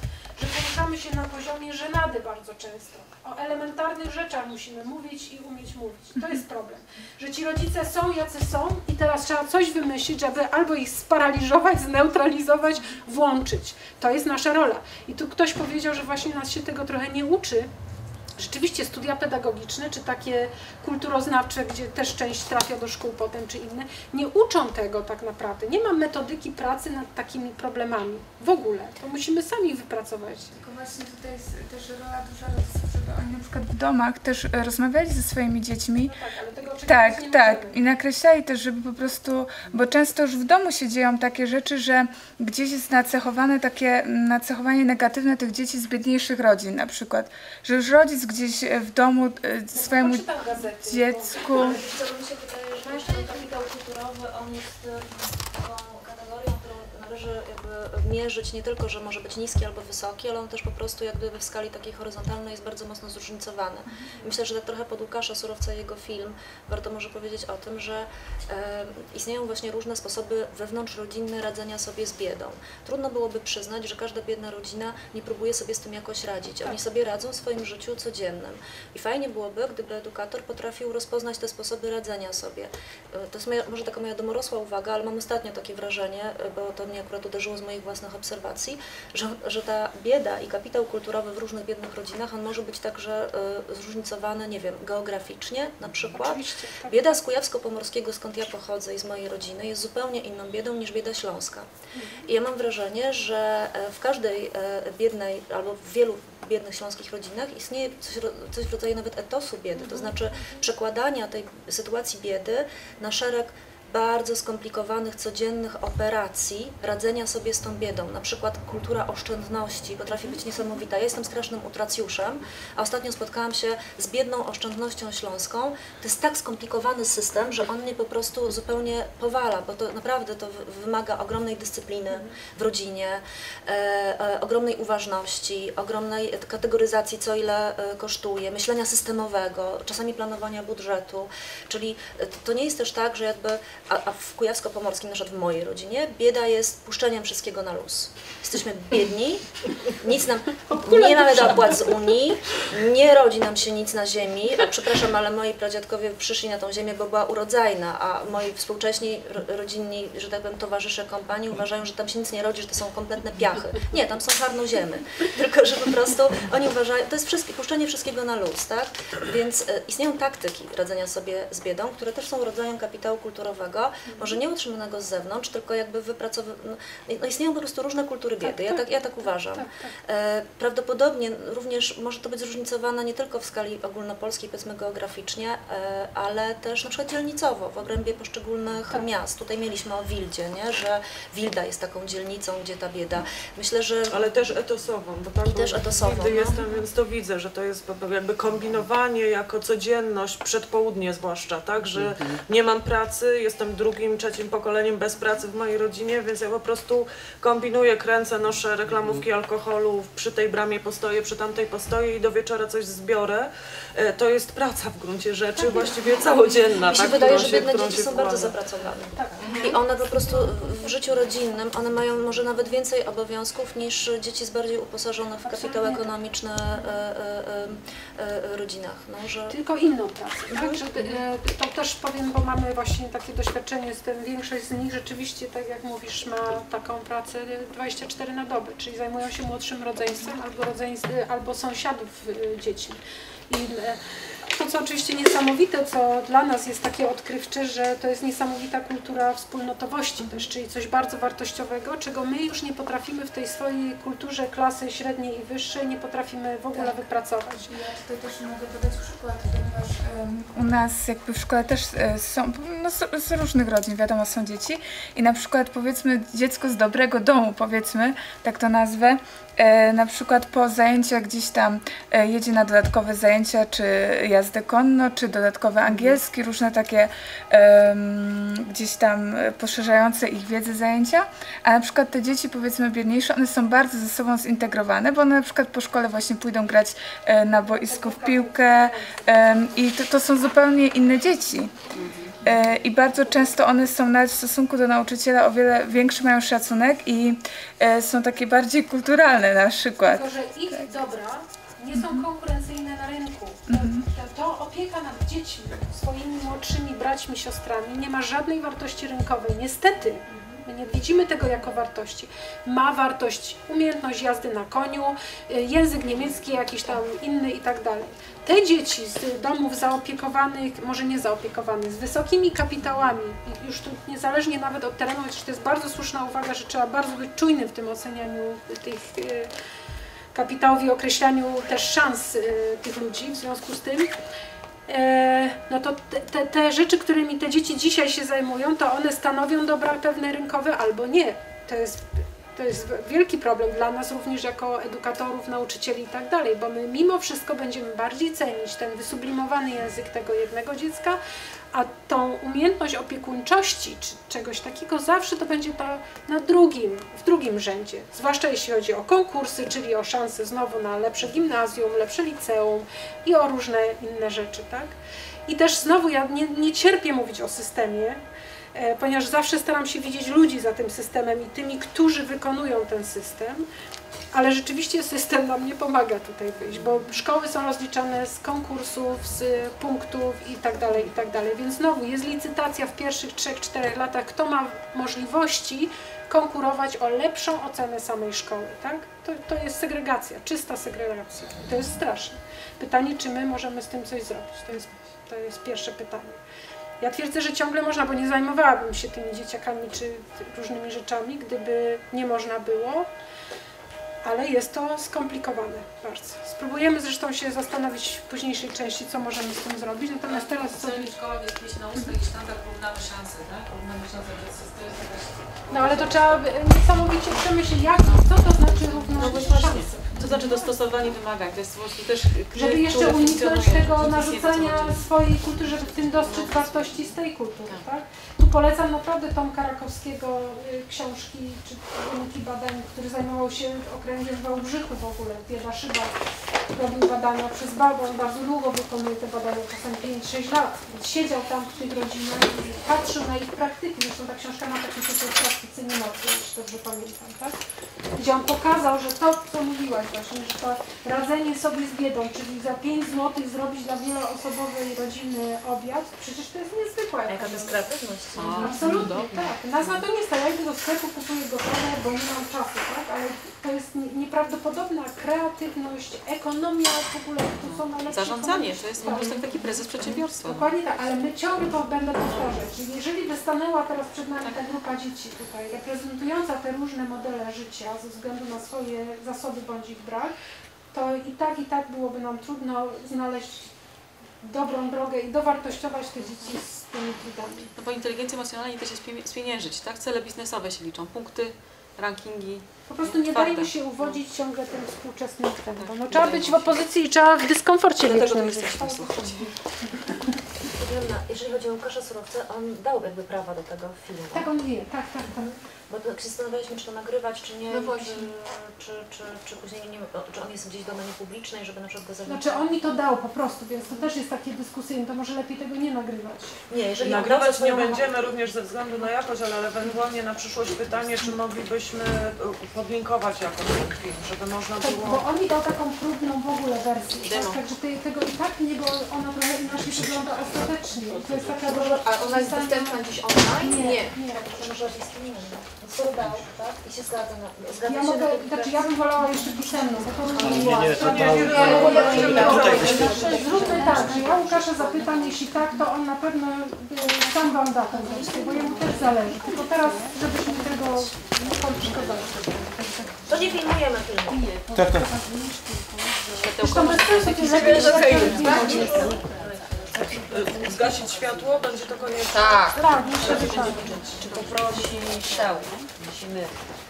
że poruszamy się na poziomie żenady bardzo często. O elementarnych rzeczach musimy mówić i umieć mówić. To jest problem, że ci rodzice są jacy są i teraz trzeba coś wymyślić, żeby albo ich sparaliżować, zneutralizować, włączyć. To jest nasza rola. I tu ktoś powiedział, że właśnie nas się tego trochę nie uczy. Rzeczywiście studia pedagogiczne, czy takie kulturoznawcze, gdzie też część trafia do szkół potem, czy inne, nie uczą tego tak naprawdę. Nie ma metodyki pracy nad takimi problemami. W ogóle. To musimy sami wypracować. Tylko właśnie tutaj jest też rola duża rodziców, żeby oni na przykład w domach też rozmawiali ze swoimi dziećmi. No tak, ale tego oczekiwać Tak, nie tak. możemy. I nakreślali też, żeby po prostu, bo często już w domu się dzieją takie rzeczy, że gdzieś jest nacechowane takie, nacechowanie negatywne tych dzieci z biedniejszych rodzin na przykład. Że już rodzic gdzieś w domu e, swojemu Poczytam gazety, dziecku... Co mi się wydaje, że jeszcze ten kapitał kulturowy, on jest e, taką kategorią, którą należy jakby mierzyć nie tylko, że może być niski albo wysoki, ale on też po prostu jakby w skali takiej horyzontalnej jest bardzo mocno zróżnicowany. I myślę, że tak trochę pod Łukasza Surowca i jego film warto może powiedzieć o tym, że e, istnieją właśnie różne sposoby wewnątrzrodzinne radzenia sobie z biedą. Trudno byłoby przyznać, że każda biedna rodzina nie próbuje sobie z tym jakoś radzić. Oni sobie radzą w swoim życiu codziennym. I fajnie byłoby, gdyby edukator potrafił rozpoznać te sposoby radzenia sobie. To jest moja, może taka moja domorosła uwaga, ale mam ostatnio takie wrażenie, bo to mnie akurat uderzyło z moich własnych obserwacji, że, że ta bieda i kapitał kulturowy w różnych biednych rodzinach, on może być także y, zróżnicowany, nie wiem, geograficznie na przykład. Oczywiście, tak. Bieda z Kujawsko-Pomorskiego, skąd ja pochodzę i z mojej rodziny, jest zupełnie inną biedą niż bieda śląska. I ja mam wrażenie, że w każdej biednej, albo w wielu biednych śląskich rodzinach istnieje coś, coś w rodzaju nawet etosu biedy, to znaczy przekładania tej sytuacji biedy na szereg bardzo skomplikowanych, codziennych operacji radzenia sobie z tą biedą. Na przykład kultura oszczędności potrafi być niesamowita. Ja jestem strasznym utracjuszem, a ostatnio spotkałam się z biedną oszczędnością śląską. To jest tak skomplikowany system, że on mnie po prostu zupełnie powala, bo to naprawdę to wymaga ogromnej dyscypliny w rodzinie, e, e, ogromnej uważności, ogromnej kategoryzacji, co ile e, kosztuje, myślenia systemowego, czasami planowania budżetu. Czyli to nie jest też tak, że jakby A, a w Kujawsko-Pomorskim, na przykład w mojej rodzinie, bieda jest puszczeniem wszystkiego na luz. Jesteśmy biedni, nic nam, nie mamy dopłat z Unii, nie rodzi nam się nic na ziemi, a przepraszam, ale moi pradziadkowie przyszli na tą ziemię, bo była urodzajna, a moi współcześni rodzinni, że tak powiem, towarzysze kompanii uważają, że tam się nic nie rodzi, że to są kompletne piachy. Nie, tam są czarnoziemy, tylko że po prostu oni uważają, to jest wszystkie, puszczenie wszystkiego na luz, tak? Więc e, istnieją taktyki radzenia sobie z biedą, które też są rodzajem kapitału kulturowego, może nie utrzymanego z zewnątrz, tylko jakby wypracowanego. No istnieją po prostu różne kultury biedy, ja tak, ja tak uważam. E, prawdopodobnie również może to być zróżnicowane nie tylko w skali ogólnopolskiej, powiedzmy geograficznie, e, ale też na przykład dzielnicowo, w obrębie poszczególnych tak. miast. Tutaj mieliśmy o Wildzie, nie? Że Wilda jest taką dzielnicą, gdzie ta bieda. Myślę, że... Ale też etosową, bo tam I też etosową, Wildy no. jestem, więc to widzę, że to jest jakby kombinowanie jako codzienność, przedpołudnie zwłaszcza, tak? Że mhm. nie mam pracy, jestem drugim, trzecim pokoleniem bez pracy w mojej rodzinie, więc ja po prostu kombinuję, kręcę, noszę reklamówki alkoholu, przy tej bramie postoję, przy tamtej postoję i do wieczora coś zbiorę. To jest praca w gruncie rzeczy, właściwie całodzienna. Mi się tak, wydaje, że się, biedne którą dzieci się są wkłada. bardzo zapracowane. Tak. I one po prostu w życiu rodzinnym, one mają może nawet więcej obowiązków niż dzieci z bardziej uposażonych w kapitał ekonomiczny e, e, e, rodzinach. No, że... Tylko inną pracę. Tak? Że, e, to też powiem, bo mamy właśnie takie doświadczenie z tym, większość z nich rzeczywiście, tak jak mówisz, ma taką pracę dwadzieścia cztery na dobę, czyli zajmują się młodszym rodzeństwem albo, rodzeństw, albo sąsiadów dziećmi. I to, co oczywiście niesamowite, co dla nas jest takie odkrywcze, że to jest niesamowita kultura wspólnotowości też, czyli coś bardzo wartościowego, czego my już nie potrafimy w tej swojej kulturze klasy średniej i wyższej, nie potrafimy w ogóle tak. wypracować. Ja tutaj też mogę podać przykład, ponieważ um, u nas jakby w szkole też e, są, no, z, z różnych rodzin, wiadomo, są dzieci i na przykład powiedzmy dziecko z dobrego domu, powiedzmy, tak to nazwę, E, na przykład po zajęciach gdzieś tam e, jedzie na dodatkowe zajęcia, czy jazdę konno, czy dodatkowe angielski, różne takie e, gdzieś tam poszerzające ich wiedzę zajęcia, a na przykład te dzieci powiedzmy biedniejsze, one są bardzo ze sobą zintegrowane, bo one na przykład po szkole właśnie pójdą grać e, na boisku w piłkę e, i to, to są zupełnie inne dzieci. e, i bardzo często one są nawet w stosunku do nauczyciela o wiele większy mają szacunek i e, są takie bardziej kulturalne na przykład. Tylko, że ich tak. dobra nie są konkurencyjne na rynku. To, to, to opieka nad dziećmi, swoimi młodszymi braćmi, siostrami nie ma żadnej wartości rynkowej. Niestety, my nie widzimy tego jako wartości. Ma wartość umiejętność jazdy na koniu, język niemiecki, jakiś tam inny i tak dalej. Te dzieci z domów zaopiekowanych, może nie zaopiekowanych, z wysokimi kapitałami, już tu niezależnie nawet od terenu, chociaż to jest bardzo słuszna uwaga, że trzeba bardzo być czujnym w tym ocenianiu tych kapitałów i określaniu też szans tych ludzi w związku z tym. No to te, te, te rzeczy, którymi te dzieci dzisiaj się zajmują, to one stanowią dobra pewne rynkowe albo nie. To jest, to jest wielki problem dla nas również jako edukatorów, nauczycieli i tak dalej, bo my mimo wszystko będziemy bardziej cenić ten wysublimowany język tego jednego dziecka, a tą umiejętność opiekuńczości czy czegoś takiego zawsze to będzie ta na drugim, w drugim rzędzie. Zwłaszcza jeśli chodzi o konkursy, czyli o szanse znowu na lepsze gimnazjum, lepsze liceum i o różne inne rzeczy, tak? I też znowu ja nie, nie cierpię mówić o systemie, e, ponieważ zawsze staram się widzieć ludzi za tym systemem i tymi, którzy wykonują ten system. Ale rzeczywiście system nam nie pomaga tutaj wyjść, bo szkoły są rozliczane z konkursów, z punktów i tak dalej, i tak dalej. Więc znowu jest licytacja w pierwszych trzech, czterech latach, kto ma możliwości konkurować o lepszą ocenę samej szkoły, tak? To, to jest segregacja, czysta segregacja. To jest straszne. Pytanie, czy my możemy z tym coś zrobić? To jest, to jest pierwsze pytanie. Ja twierdzę, że ciągle można, bo nie zajmowałabym się tymi dzieciakami czy różnymi rzeczami, gdyby nie można było. Ale jest to skomplikowane bardzo. Spróbujemy zresztą się zastanowić w późniejszej części, co możemy z tym zrobić, natomiast teraz... W całej szkole jakieś na ustach i sztandach równamy szanse, tak? Równamy szanse, to jest, to jest jakaś... No ale to trzeba niesamowicie przemyśleć, jak, co to znaczy równać no szanse. To znaczy dostosowanie wymagań, to jest po prostu też... Żeby jeszcze uniknąć tego narzucenia swojej kultury, żeby w tym dostrzec wartości z tej kultury, tak? Tu polecam naprawdę Tomka Rakowskiego książki czy wyniki badań, który zajmował się okręgiem w Wałbrzychu w ogóle, Bieda Szyba robił badania przez bardzo, on bardzo długo wykonuje te badania, czasem pięć sześć lat. Więc siedział tam w tych rodzinach i patrzył na ich praktyki, zresztą ta książka ma taki tytuł Praktycy Niemocy, jeśli dobrze pamiętam, tak? Gdzie on pokazał, że to, co mówiłaś właśnie, że to radzenie sobie z biedą, czyli za pięć złotych zrobić dla wieloosobowej rodziny obiad, przecież to jest niezwykłe. Jaka to jest kreatywność. Absolutnie, tak. Nas na to nie stać. Ja idę do sklepu, kupuję gotowe, bo nie mam czasu, tak? Ale to jest nieprawdopodobna kreatywność, ekonomia w ogóle, to są najlepsze. Zarządzanie, to jest po prostu taki prezes przedsiębiorstwa. Dokładnie tak, ale my ciągle to będę powtarzać. Czyli jeżeli by stanęła teraz przed nami ta grupa dzieci tutaj, reprezentująca te różne modele życia ze względu na swoje zasoby bądź ich brak, to i tak, i tak byłoby nam trudno znaleźć dobrą drogę i dowartościować te dzieci z tymi trudami. No bo inteligencja emocjonalna nie da się spieniężyć, tak? Cele biznesowe się liczą, punkty, rankingi. Po prostu nie dajmy się uwodzić ciągle tym współczesnym trendom. No, trzeba być w opozycji i trzeba w dyskomforcie wiecznym żyć. Jeżeli chodzi o Łukasza Surowcę, on dał jakby prawa do tego filmu. Tak, on wie, tak, tak, tak. Bo tak się zastanawialiśmy, czy to nagrywać, czy nie, No właśnie. czy, czy, czy, czy później nie, czy on jest gdzieś w domenie publicznej, żeby na przykład go zaliczyć. Znaczy on mi to dał po prostu, więc to też jest takie dyskusyjne, to może lepiej tego nie nagrywać. Nie, jeżeli nagrywać nie będziemy również ze względu na jakość, ale ewentualnie na przyszłość pytanie, czy moglibyśmy podlinkować jakoś ten film, żeby można Tak, było... bo on mi dał taką próbną w ogóle wersję, tak, także te, tego i tak nie, bo ona trochę inaczej wygląda ostatecznie. To jest taka duża... A ona jest dostępna gdzieś online? Nie, nie. nie. To może jakieś wspomnienie. Co dał, tak? I się zgadza na... Zgadza Ja się mogę, na znaczy ja bym wolała jeszcze pisemną, bo to różnie Nie, nie, to Nie, nie, Zróbmy tak, że ja Łukasza zapytam, jeśli tak, to on na pewno y, sam wam da tę wersję, bo jemu też zależy. Tylko teraz, żebyśmy tego nie komplikować. To nie filmujemy filmu. Tak, tak. Zresztą bez sensu, to lepiej Zgasić światło, będzie to konieczne. Tak. tak, myślę, że tak. Czy poprosi Stał? Musimy...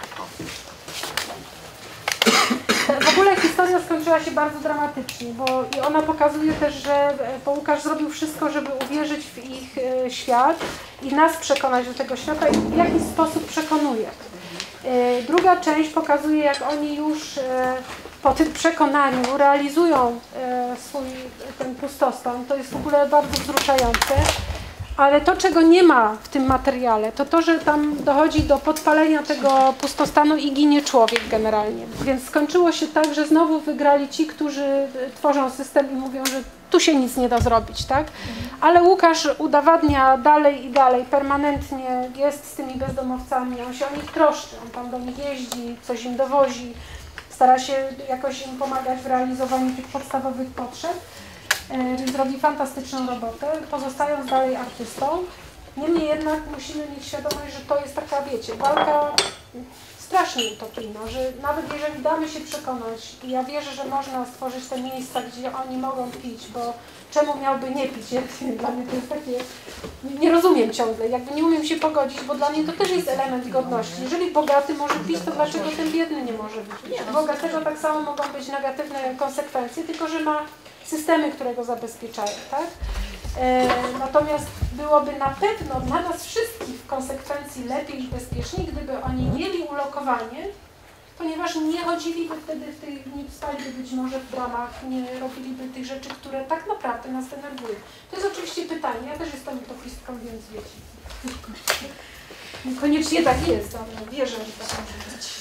W ogóle historia skończyła się bardzo dramatycznie, bo i ona pokazuje też, że bo Łukasz zrobił wszystko, żeby uwierzyć w ich e, świat i nas przekonać do tego świata i w jaki sposób przekonuje. E, druga część pokazuje, jak oni już e, po tym przekonaniu realizują e, swój ten pustostan. To jest w ogóle bardzo wzruszające. Ale to, czego nie ma w tym materiale, to to, że tam dochodzi do podpalenia tego pustostanu i ginie człowiek generalnie. Więc skończyło się tak, że znowu wygrali ci, którzy tworzą system i mówią, że tu się nic nie da zrobić, tak? Ale Łukasz udowadnia dalej i dalej, permanentnie jest z tymi bezdomowcami, on się o nich troszczy, on tam do nich jeździ, coś im dowozi, stara się jakoś im pomagać w realizowaniu tych podstawowych potrzeb. Więc robi fantastyczną robotę, pozostając dalej artystą. Niemniej jednak musimy mieć świadomość, że to jest taka, wiecie, walka strasznie utopijna, że nawet jeżeli damy się przekonać i ja wierzę, że można stworzyć te miejsca, gdzie oni mogą pić, bo czemu miałby nie pić? Dla mnie to jest takie, nie rozumiem ciągle, jakby nie umiem się pogodzić, bo dla mnie to też jest element godności. Jeżeli bogaty może pić, to dlaczego ten biedny nie może pić? Bogatego tak samo mogą być negatywne konsekwencje, tylko że ma systemy, które go zabezpieczają, tak? E, natomiast byłoby na pewno dla nas wszystkich w konsekwencji lepiej i bezpieczniej, gdyby oni mieli ulokowanie, ponieważ nie chodziliby wtedy w tych, nie spaliby być może w domach, nie robiliby tych rzeczy, które tak naprawdę nas denerwują. To jest oczywiście pytanie, ja też jestem utopistką, więc wiecie. Niekoniecznie tak jest, ale wierzę, że tak może być.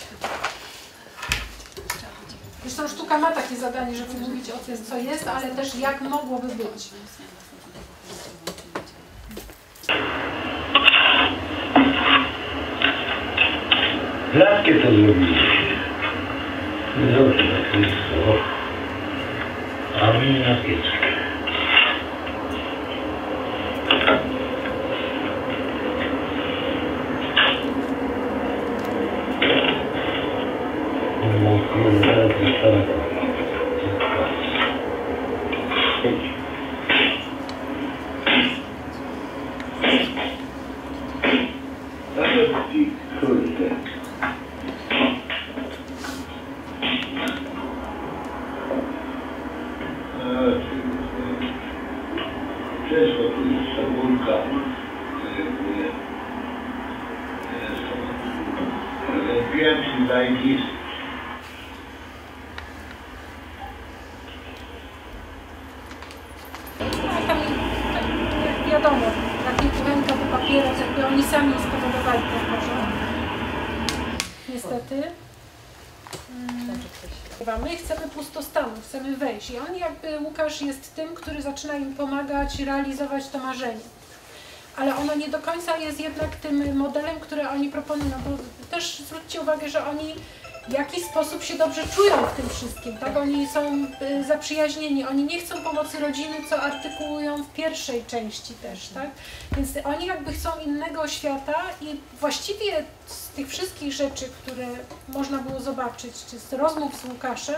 Zresztą sztuka ma takie zadanie, żeby mówić o tym, co jest, ale też jak mogłoby być. Rzadkie to zrobiliście. Dobrze, to jest to. A my na pieczkę. Wszystko tu jest cebulka. Wiem, czy zajdziesz. No tam, tam wiadomo, takie kuchenka do papieru, jakby oni sami spowodowali ten pożar. Niestety. Hmm. My chcemy pustostanu, chcemy wejść i on jakby, Łukasz jest tym, który zaczyna im pomagać realizować to marzenie. Ale ono nie do końca jest jednak tym modelem, który oni proponują, bo też zwróćcie uwagę, że oni w jakiś sposób się dobrze czują w tym wszystkim, tak? Oni są y, zaprzyjaźnieni, oni nie chcą pomocy rodziny, co artykułują w pierwszej części też, tak? Więc oni jakby chcą innego świata i właściwie z tych wszystkich rzeczy, które można było zobaczyć, czy z rozmów z Łukaszem,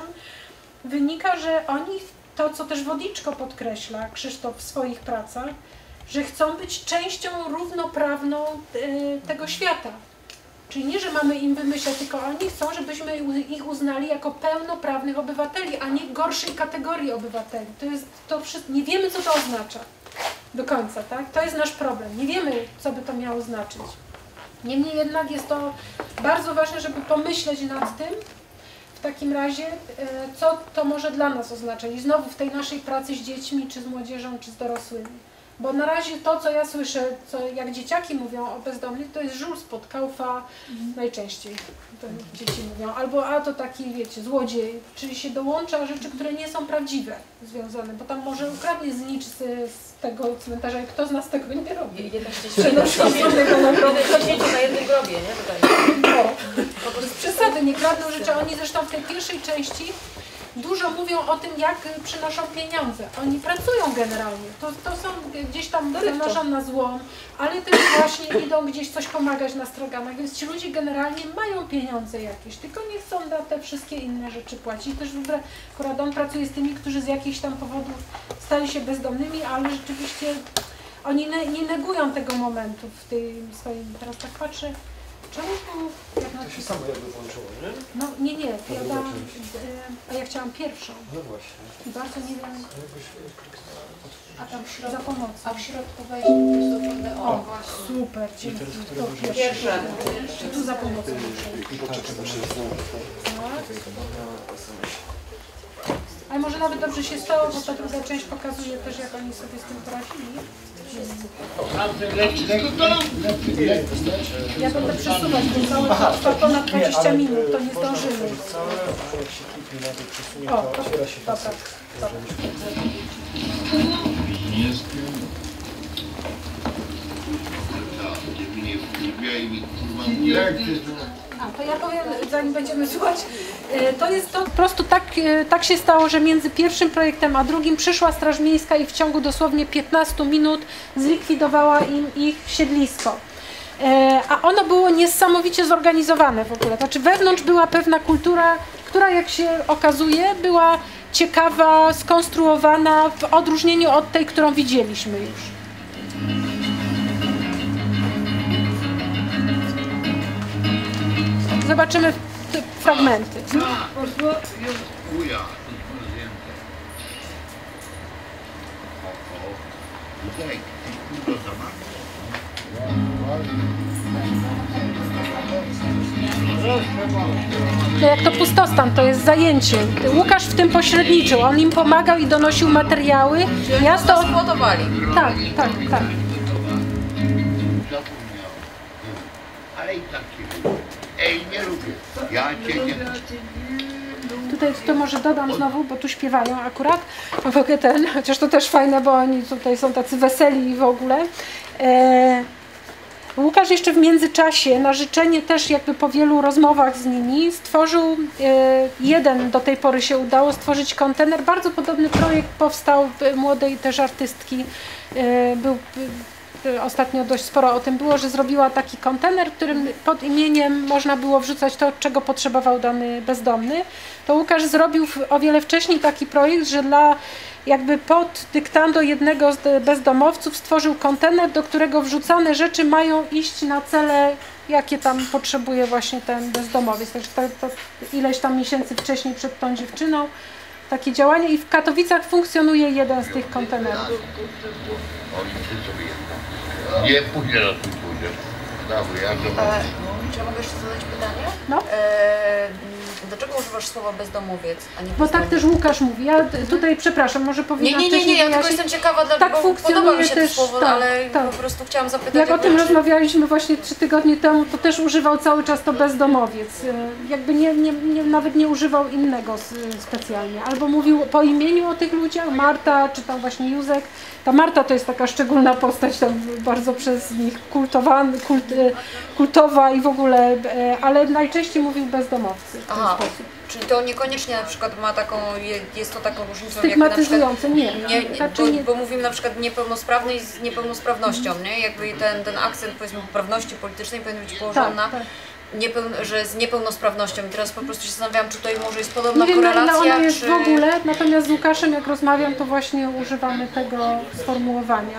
wynika, że oni, to co też Wodiczko podkreśla, Krzysztof w swoich pracach, że chcą być częścią równoprawną y, tego świata. Czyli nie, że mamy im wymyślać, tylko oni chcą, żebyśmy ich uznali jako pełnoprawnych obywateli, a nie gorszej kategorii obywateli. To jest to wszystko. Nie wiemy, co to oznacza do końca, tak? To jest nasz problem. Nie wiemy, co by to miało znaczyć. Niemniej jednak jest to bardzo ważne, żeby pomyśleć nad tym, w takim razie, co to może dla nas oznaczać. I znowu w tej naszej pracy z dziećmi, czy z młodzieżą, czy z dorosłymi. Bo na razie to, co ja słyszę, co jak dzieciaki mówią o bezdomnych, to jest żul spod kaufa mhm. najczęściej. To dzieci mówią. Albo a to taki, wiecie, złodziej, czyli się dołącza rzeczy, które nie są prawdziwe związane, bo tam może ukradnie znicz z, z tego cmentarza i kto z nas tego nie robi. Przenoszą jednego na grobie. na jednym grobie, nie? Tutaj. No, to jest przesady, nie kradną rzeczy. Oni zresztą w tej pierwszej części dużo mówią o tym, jak przynoszą pieniądze. Oni pracują generalnie. To, to są gdzieś tam wynoszą na złom, ale też właśnie idą gdzieś coś pomagać na straganach, więc ci ludzie generalnie mają pieniądze jakieś, tylko nie chcą na te wszystkie inne rzeczy płacić. I też w ogóle akurat on pracuje z tymi, którzy z jakichś tam powodów stali się bezdomnymi, ale rzeczywiście oni ne, nie negują tego momentu w tym swoim, teraz tak patrzę, czemu to... Jak to się samo jakby włączyło, nie? No nie, nie, ja dałam, a ja chciałam pierwszą. No właśnie. I bardzo nie wiem, A tam w środku, za pomocą. a w środku wejść do O, o super, dzięki. To pierwsze. Czy tu za pomocą muszę? Ale może nawet dobrze się stało, bo ta druga część pokazuje też, jak oni sobie z tym poradzili. Ja będę przesuwać, bo cały czas to ponad dwadzieścia minut, to nie zdążymy. O, dobra, dobra. A, to ja powiem, zanim będziemy słuchać, to jest to po prostu tak, tak się stało, że między pierwszym projektem a drugim przyszła Straż Miejska i w ciągu dosłownie piętnastu minut zlikwidowała im ich siedlisko. A ono było niesamowicie zorganizowane w ogóle, znaczy wewnątrz była pewna kultura, która jak się okazuje była ciekawa, skonstruowana w odróżnieniu od tej, którą widzieliśmy już. Zobaczymy fragmenty. To jak to pustostan, to jest zajęcie. Łukasz w tym pośredniczył, on im pomagał i donosił materiały. Miasto Zbudowali. Tak, tak, tak. Ale i tak się Ej, nie lubię. Ja cię nie... Tutaj to może dodam znowu, bo tu śpiewają akurat. W ogóle ten, chociaż to też fajne, bo oni tutaj są tacy weseli i w ogóle. E, Łukasz jeszcze w międzyczasie, na życzenie też jakby po wielu rozmowach z nimi, stworzył, e, jeden do tej pory się udało stworzyć kontener. Bardzo podobny projekt powstał młodej też artystki. E, był Ostatnio dość sporo o tym było, że zrobiła taki kontener, w którym pod imieniem można było wrzucać to, czego potrzebował dany bezdomny. To Łukasz zrobił o wiele wcześniej taki projekt, że dla jakby pod dyktando jednego z bezdomowców stworzył kontener, do którego wrzucane rzeczy mają iść na cele, jakie tam potrzebuje właśnie ten bezdomowiec. Także to, to ileś tam miesięcy wcześniej przed tą dziewczyną takie działanie i w Katowicach funkcjonuje jeden z tych kontenerów. Nie pójdę na tym pójdę. Dawaj, ja to E, czy ja mogę jeszcze zadać pytanie? No. E, dlaczego używasz słowa bezdomowiec, a nie Bo tak też Łukasz mówi. Ja tutaj, przepraszam, może Nie, powinnam nie, nie, nie, wcześniej ja tylko wyjaśnić. jestem ciekawa, dlaczego Tak funkcjonuje podoba mi się też, to słowo, tak, ale tak. po prostu chciałam zapytać. Jak o tym czy- rozmawialiśmy właśnie trzy tygodnie temu, to też używał cały czas to bezdomowiec. Jakby nie, nie, nie, nawet nie używał innego specjalnie. Albo mówił po imieniu o tych ludziach, Marta, czy tam właśnie Józek. Ta Marta to jest taka szczególna postać, tam bardzo przez nich kultowa, kult, kultowa i w ogóle, ale najczęściej mówił bezdomowcy w ten Aha. sposób. Czyli to niekoniecznie na przykład ma taką, je- jest to taką różnicą jak na Stygmatyzujące, przykład, nie. nie, nie Znaczy bo, nie. bo mówimy na przykład niepełnosprawnej z niepełnosprawnością, nie? Jakby ten, ten akcent powiedzmy poprawności politycznej powinien być położony na tak. niepeł- że z niepełnosprawnością. I teraz po prostu się zastanawiałam, czy tutaj może jest podobna Nie wiem, na ile korelacja, ona jest czy... w ogóle, natomiast z Łukaszem jak rozmawiam, to właśnie używamy tego sformułowania.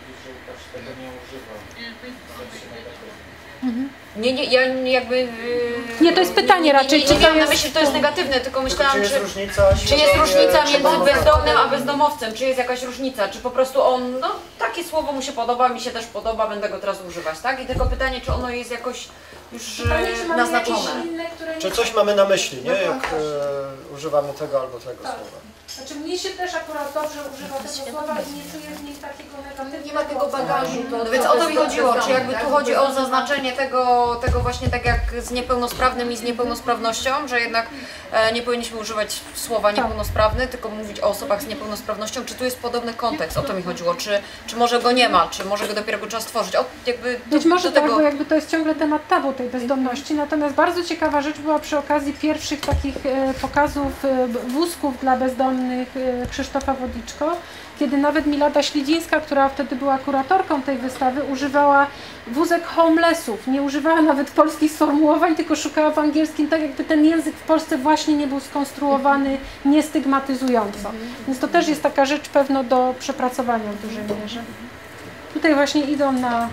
Nie, nie, ja jakby... Yy, Nie, to jest pytanie raczej, Nie, nie, czy nie to miałam na jest- myśli, że to jest negatywne, tylko myślałam, Czy jest czy... różnica, Czy jest różnica między trzeba- bezdomnym a bezdomowcem? Czy jest jakaś różnica? Czy po prostu on, no takie słowo mu się podoba, mi się też podoba, będę go teraz używać, tak? I tylko pytanie, czy ono jest jakoś już e, naznaczone. Czy coś mamy na myśli, nie? Jak e, używamy tego albo tego słowa. Znaczy mnie się też akurat dobrze używa tego słowa i nie czuję w niej takiego negatywnego. Nie ma tego bagażu. To, No więc o to mi chodziło, czy jakby tu chodzi o zaznaczenie tego, tego właśnie tak jak z niepełnosprawnym i z niepełnosprawnością, że jednak e, nie powinniśmy używać słowa niepełnosprawny, tylko mówić o osobach z niepełnosprawnością. Czy tu jest podobny kontekst? O to mi chodziło. Czy, czy może go nie ma, czy może go dopiero go trzeba stworzyć? O, jakby do, Być może do tak, tego... bo jakby to jest ciągle temat tabu tej bezdomności. Natomiast bardzo ciekawa rzecz była przy okazji pierwszych takich e, pokazów e, wózków dla bezdomnych e, Krzysztofa Wodiczko, kiedy nawet Milada Śledzińska, która wtedy była kuratorką tej wystawy, używała wózek homelessów. Nie używała nawet polskich sformułowań, tylko szukała w angielskim, tak jakby ten język w Polsce właśnie nie był skonstruowany niestygmatyzująco. Więc to też jest taka rzecz pewno do przepracowania w dużej mierze. Tutaj właśnie idą na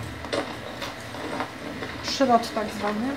szrot tak zwany.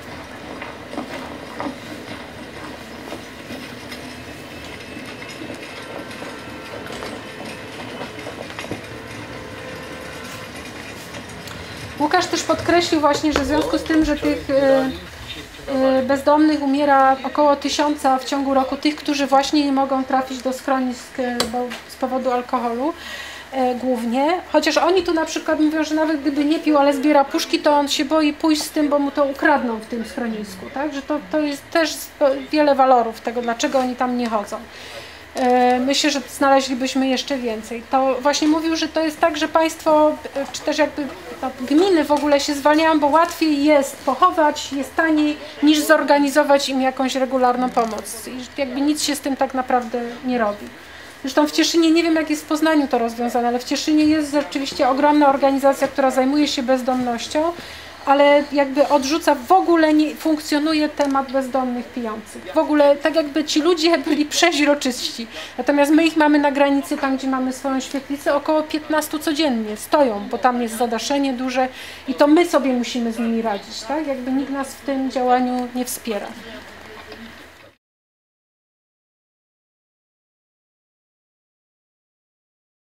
Łukasz też podkreślił właśnie, że w związku z tym, że tych e, e, bezdomnych umiera około tysiąca w ciągu roku, tych, którzy właśnie nie mogą trafić do schronisk e, bo z powodu alkoholu, e, głównie, chociaż oni tu na przykład mówią, że nawet gdyby nie pił, ale zbiera puszki, to on się boi pójść z tym, bo mu to ukradną w tym schronisku, tak? Że to, to jest też wiele walorów tego, dlaczego oni tam nie chodzą. Myślę, że znaleźlibyśmy jeszcze więcej. To właśnie mówił, że to jest tak, że państwo, czy też jakby gminy w ogóle się zwalniają, bo łatwiej jest pochować, jest taniej, niż zorganizować im jakąś regularną pomoc. I jakby nic się z tym tak naprawdę nie robi. Zresztą w Cieszynie, nie wiem jak jest w Poznaniu to rozwiązane, ale w Cieszynie jest rzeczywiście ogromna organizacja, która zajmuje się bezdomnością, ale jakby odrzuca, w ogóle nie funkcjonuje temat bezdomnych pijących. W ogóle tak jakby ci ludzie byli przeźroczyści. Natomiast my ich mamy na granicy, tam gdzie mamy swoją świetlicę, około piętnastu codziennie stoją, bo tam jest zadaszenie duże i to my sobie musimy z nimi radzić, tak? Jakby nikt nas w tym działaniu nie wspiera.